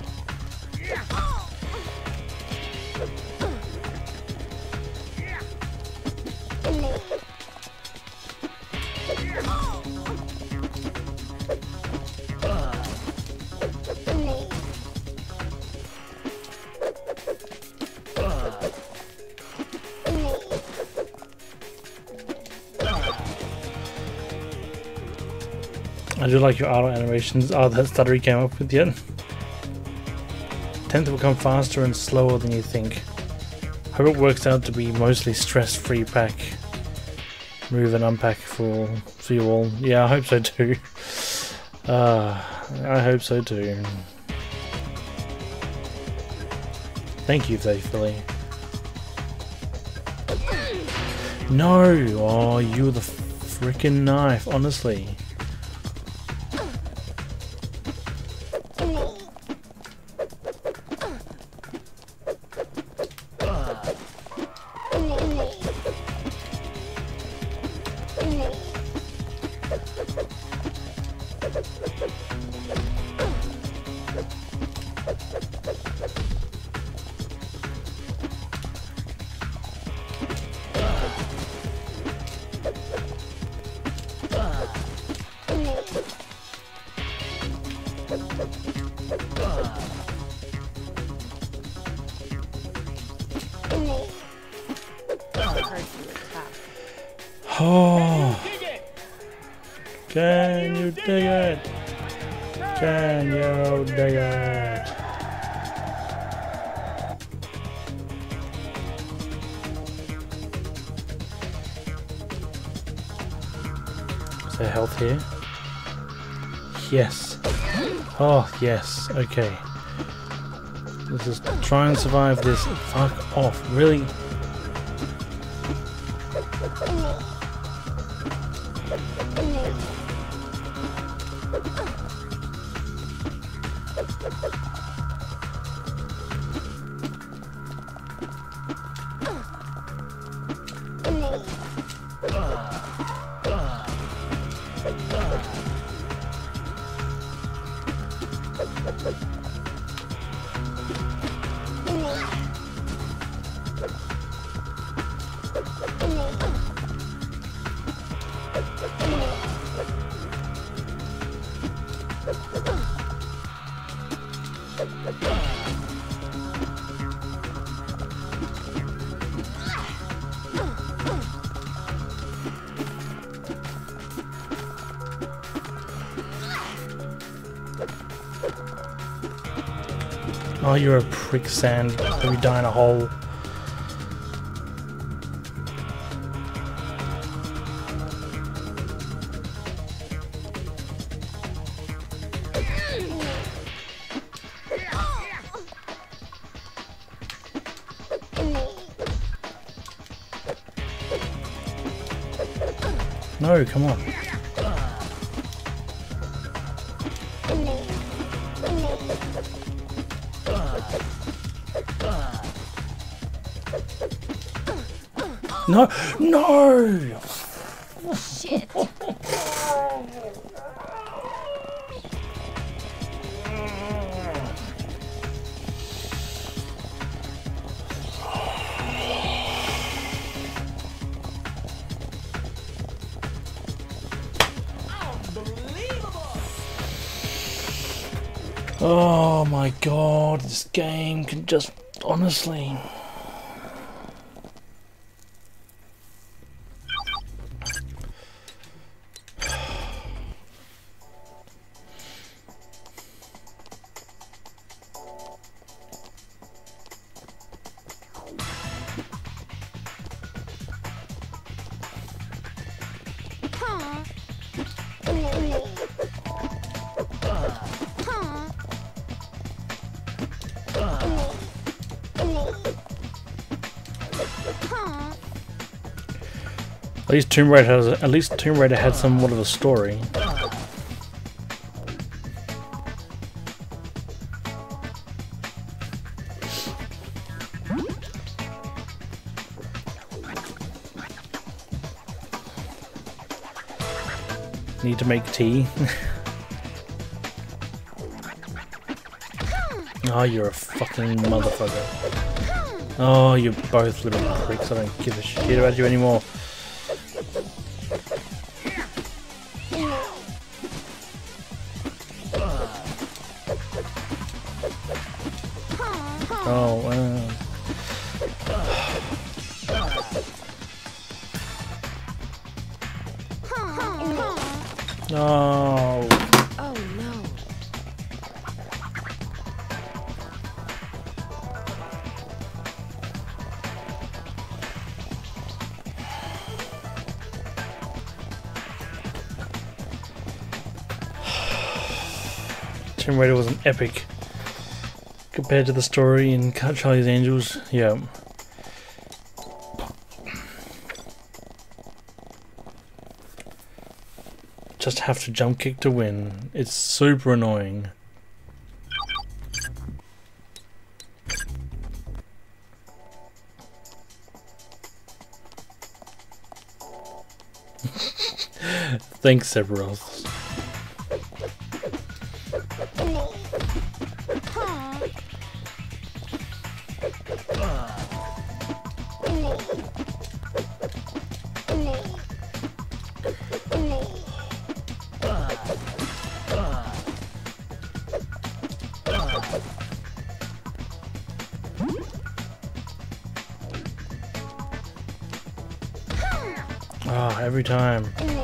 I do like your auto animations. Oh, that stutter he came up with yet. Tend to become faster and slower than you think. Hope it works out to be mostly stress-free pack. Move and unpack for, for you all. Yeah, I hope so too. Uh, I hope so too. Thank you, faithfully. No! Oh, you the freaking knife, honestly. Oh, can you dig it? Can you dig it? Is there health here? Yes. Oh, yes. Okay. Let's just try and survive this. Fuck off. Really? Oh, you're a prick, Sand. You die in a hole. No, come on. No, no! Shit. Oh my god, this game can just, honestly... At least Tomb Raider has. At least Tomb Raider had somewhat of a story. Need to make tea. Oh, you're a fucking motherfucker. Oh, you're both little pricks. I don't give a shit about you anymore. Oh, wow. No. Oh no. Tomb Raider was an epic compared to the story in Charlie's Angels. Yeah. Just have to jump kick to win. It's super annoying. Thanks, Sephiroth. Ah, every time.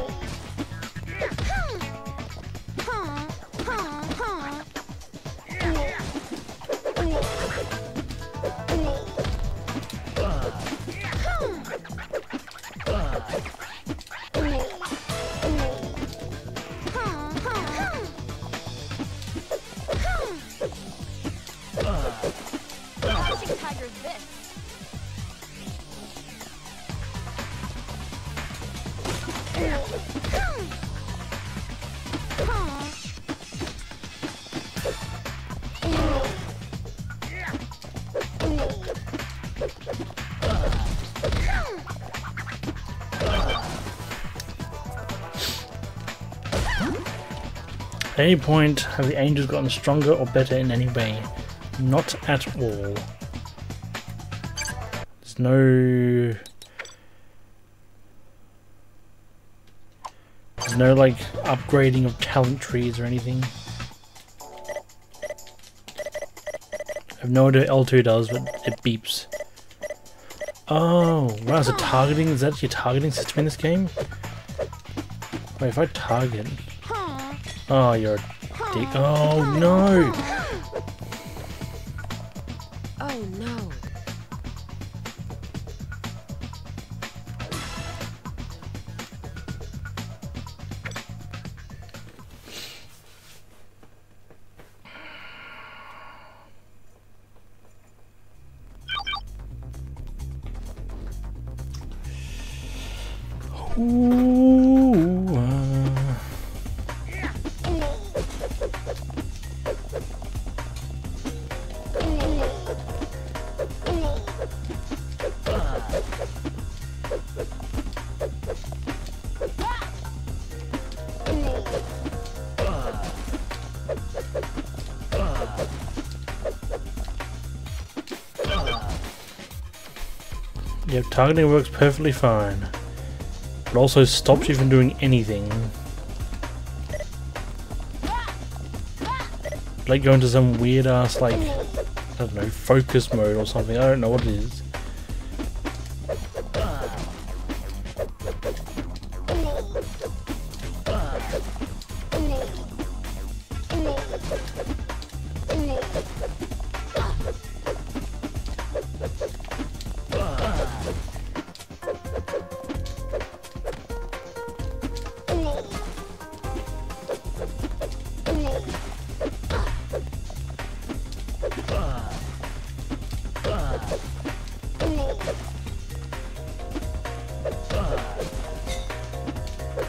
At any point, have the angels gotten stronger or better in any way? Not at all. There's no... There's no, like, upgrading of talent trees or anything. I have no idea what L two does, but it beeps. Oh, wow, is it targeting? Is that your targeting system in this game? Wait, if I target... Oh, you're a dick. Oh, no! Oh no. Ooh, uh. Yep, targeting works perfectly fine. It also stops you from doing anything. Like going to some weird ass, like, I don't know, focus mode or something. I don't know what it is.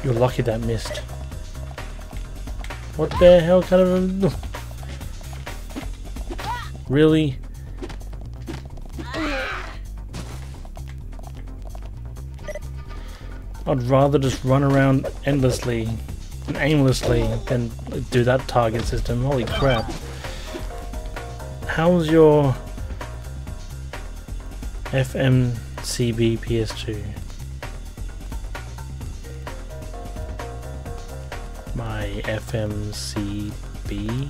You're lucky that missed. What the hell kind of a... Really? I'd rather just run around endlessly and aimlessly than do that target system. Holy crap. How's your F M C B P S two? My F M C B?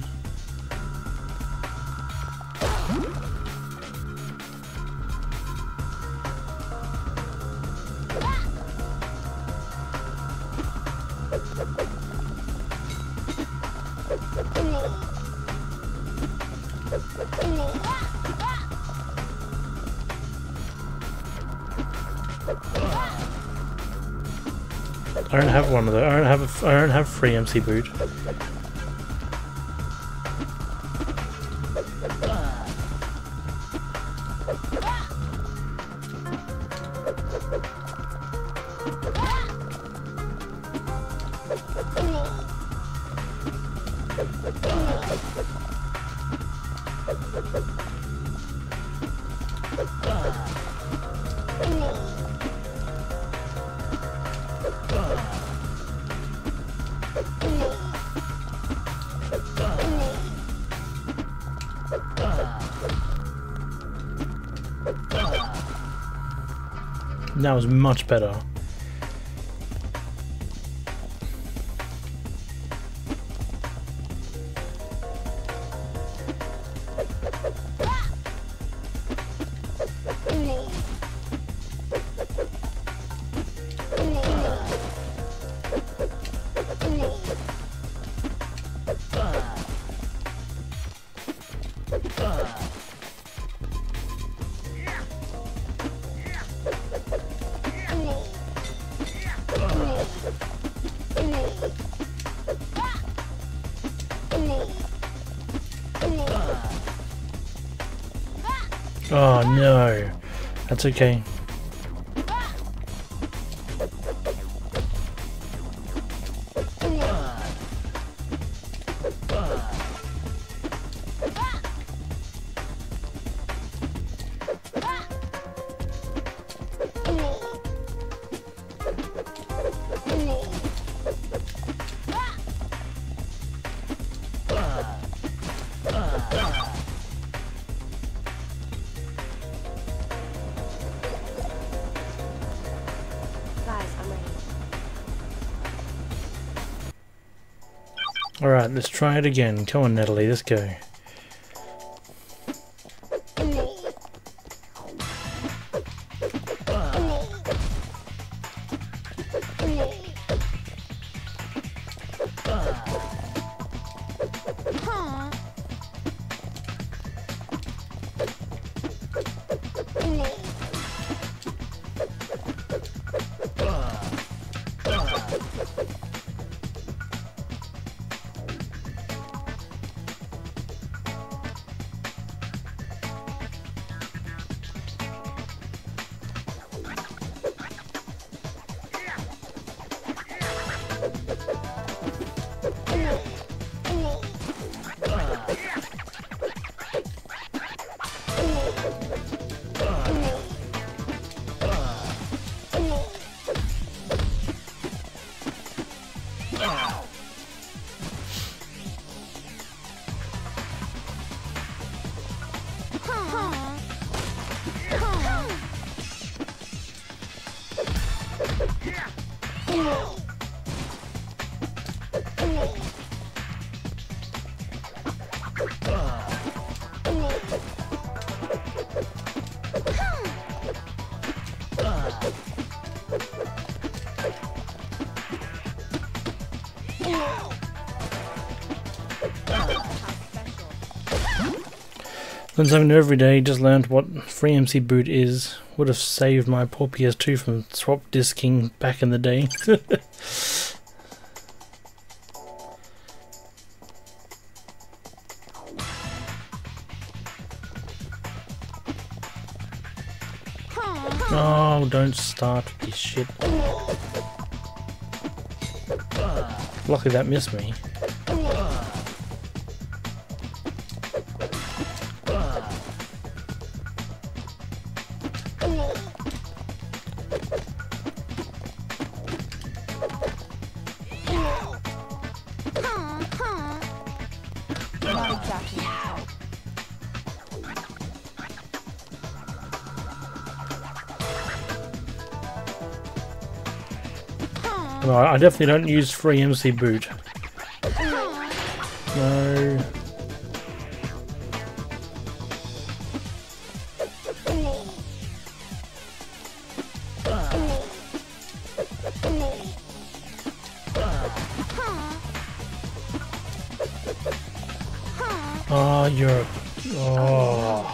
I don't have one of those. I don't have a, I don't have free M C boot. That was much better. Oh no, that's okay. Alright, let's try it again. Come on, Natalie, let's go. Learn something new every day. Just learned what free M C boot is. Would have saved my poor P S two from swap disking back in the day. Oh, don't start with this shit. Luckily that missed me. Not exactly my type. No, I definitely don't use free M C boot. No. Oh, you're. Oh.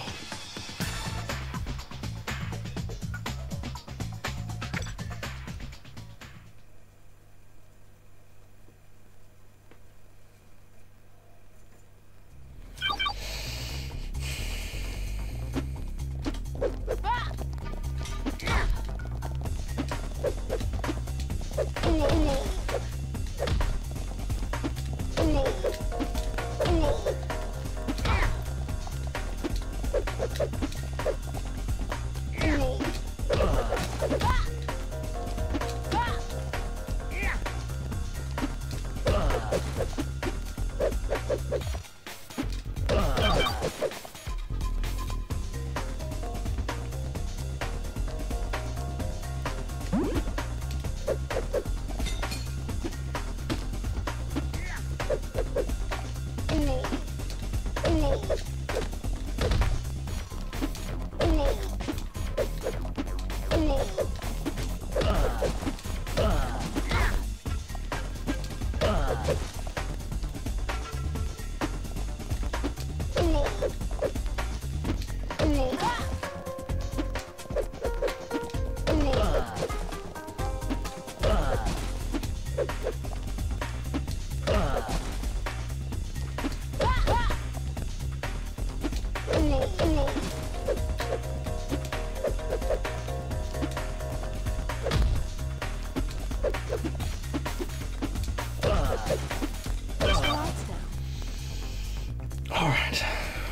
Alright.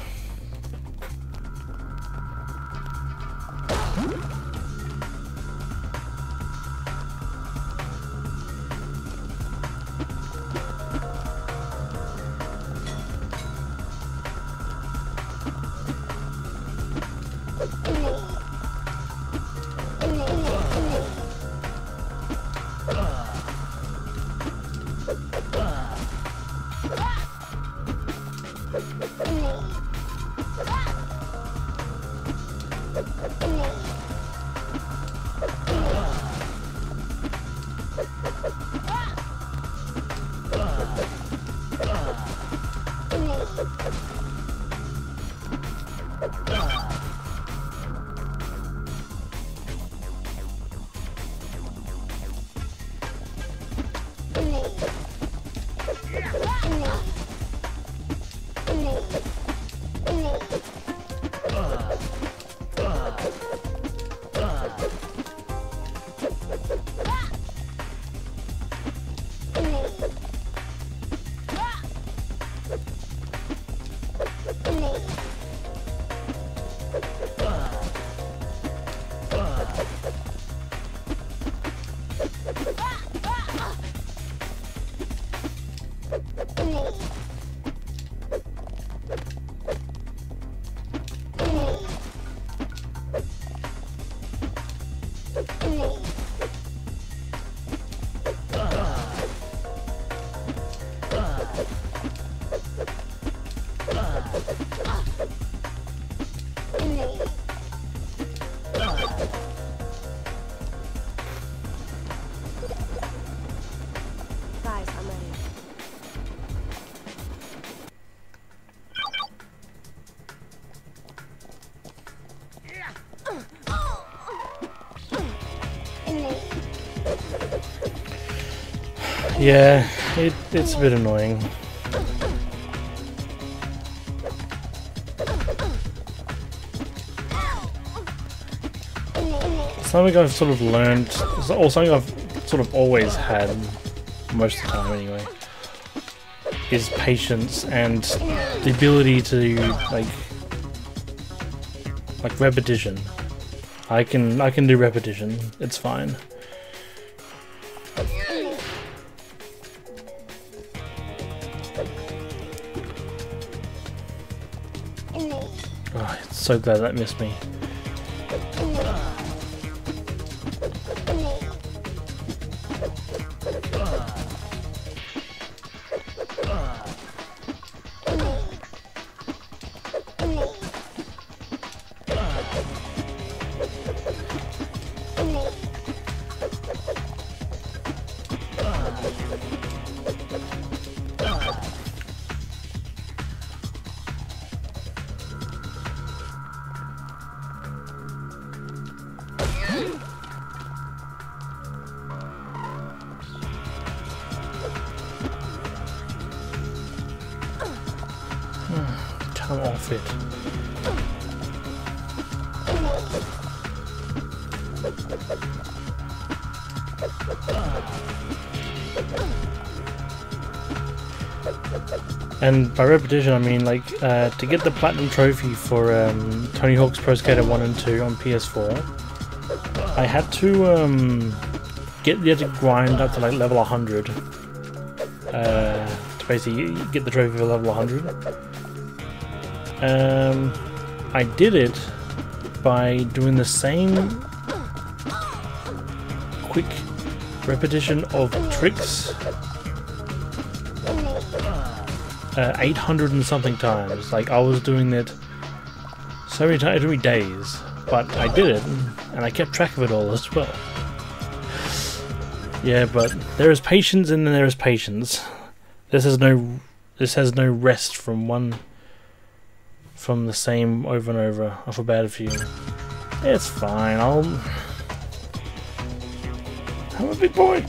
Guys, I'm ready. Yeah, it, it's a bit annoying. Something I've sort of learned, or something I've sort of always had, most of the time anyway, is patience and the ability to like like repetition. I can I can do repetition. It's fine. Oh, it's so glad that missed me. Come off it. And by repetition I mean like uh, to get the platinum trophy for um, Tony Hawk's Pro Skater one and two on P S four, I had to um, get you had to grind up to like level one hundred uh, to basically get the trophy for level one hundred. Um, I did it by doing the same quick repetition of tricks uh, eight hundred and something times. Like I was doing it so many times, every days, but I did it and I kept track of it all as well. Yeah, but there is patience and then there is patience. This has no, this has no rest from one. From the same over and over. I feel bad for you. It's fine. I'll. I'm a big boy.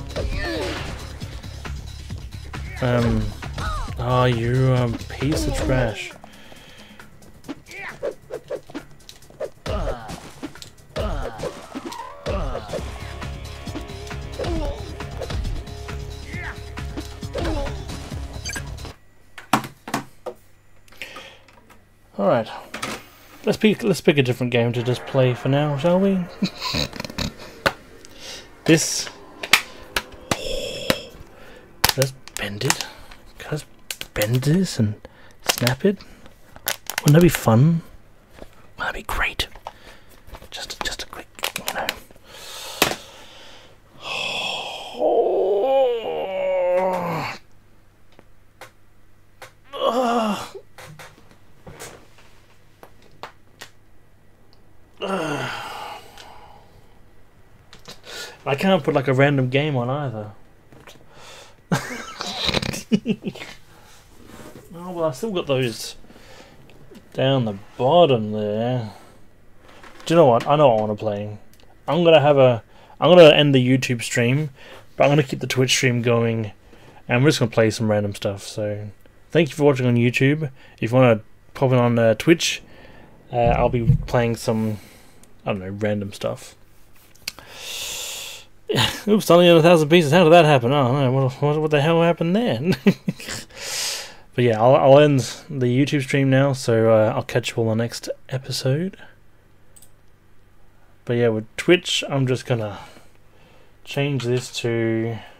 Um. Oh, you um piece of trash. Alright, let's pick let's pick a different game to just play for now, shall we? This let's bend it. Let's bend this and snap it. Wouldn't that be fun? Wouldn't that be great? Just just a quick, you know. I can't put like a random game on either. Oh well, I still got those down the bottom there. Do you know what? I know what I want to play. I'm gonna have a. I'm gonna end the YouTube stream, but I'm gonna keep the Twitch stream going, and we're just gonna play some random stuff. So, thank you for watching on YouTube. If you want to pop in on uh, Twitch, uh, I'll be playing some. I don't know, random stuff. Oops, only in a thousand pieces. How did that happen? Oh no, what, what, what the hell happened there? But yeah, I'll, I'll end the YouTube stream now, so uh, I'll catch you all on the next episode. But yeah, with Twitch, I'm just gonna change this to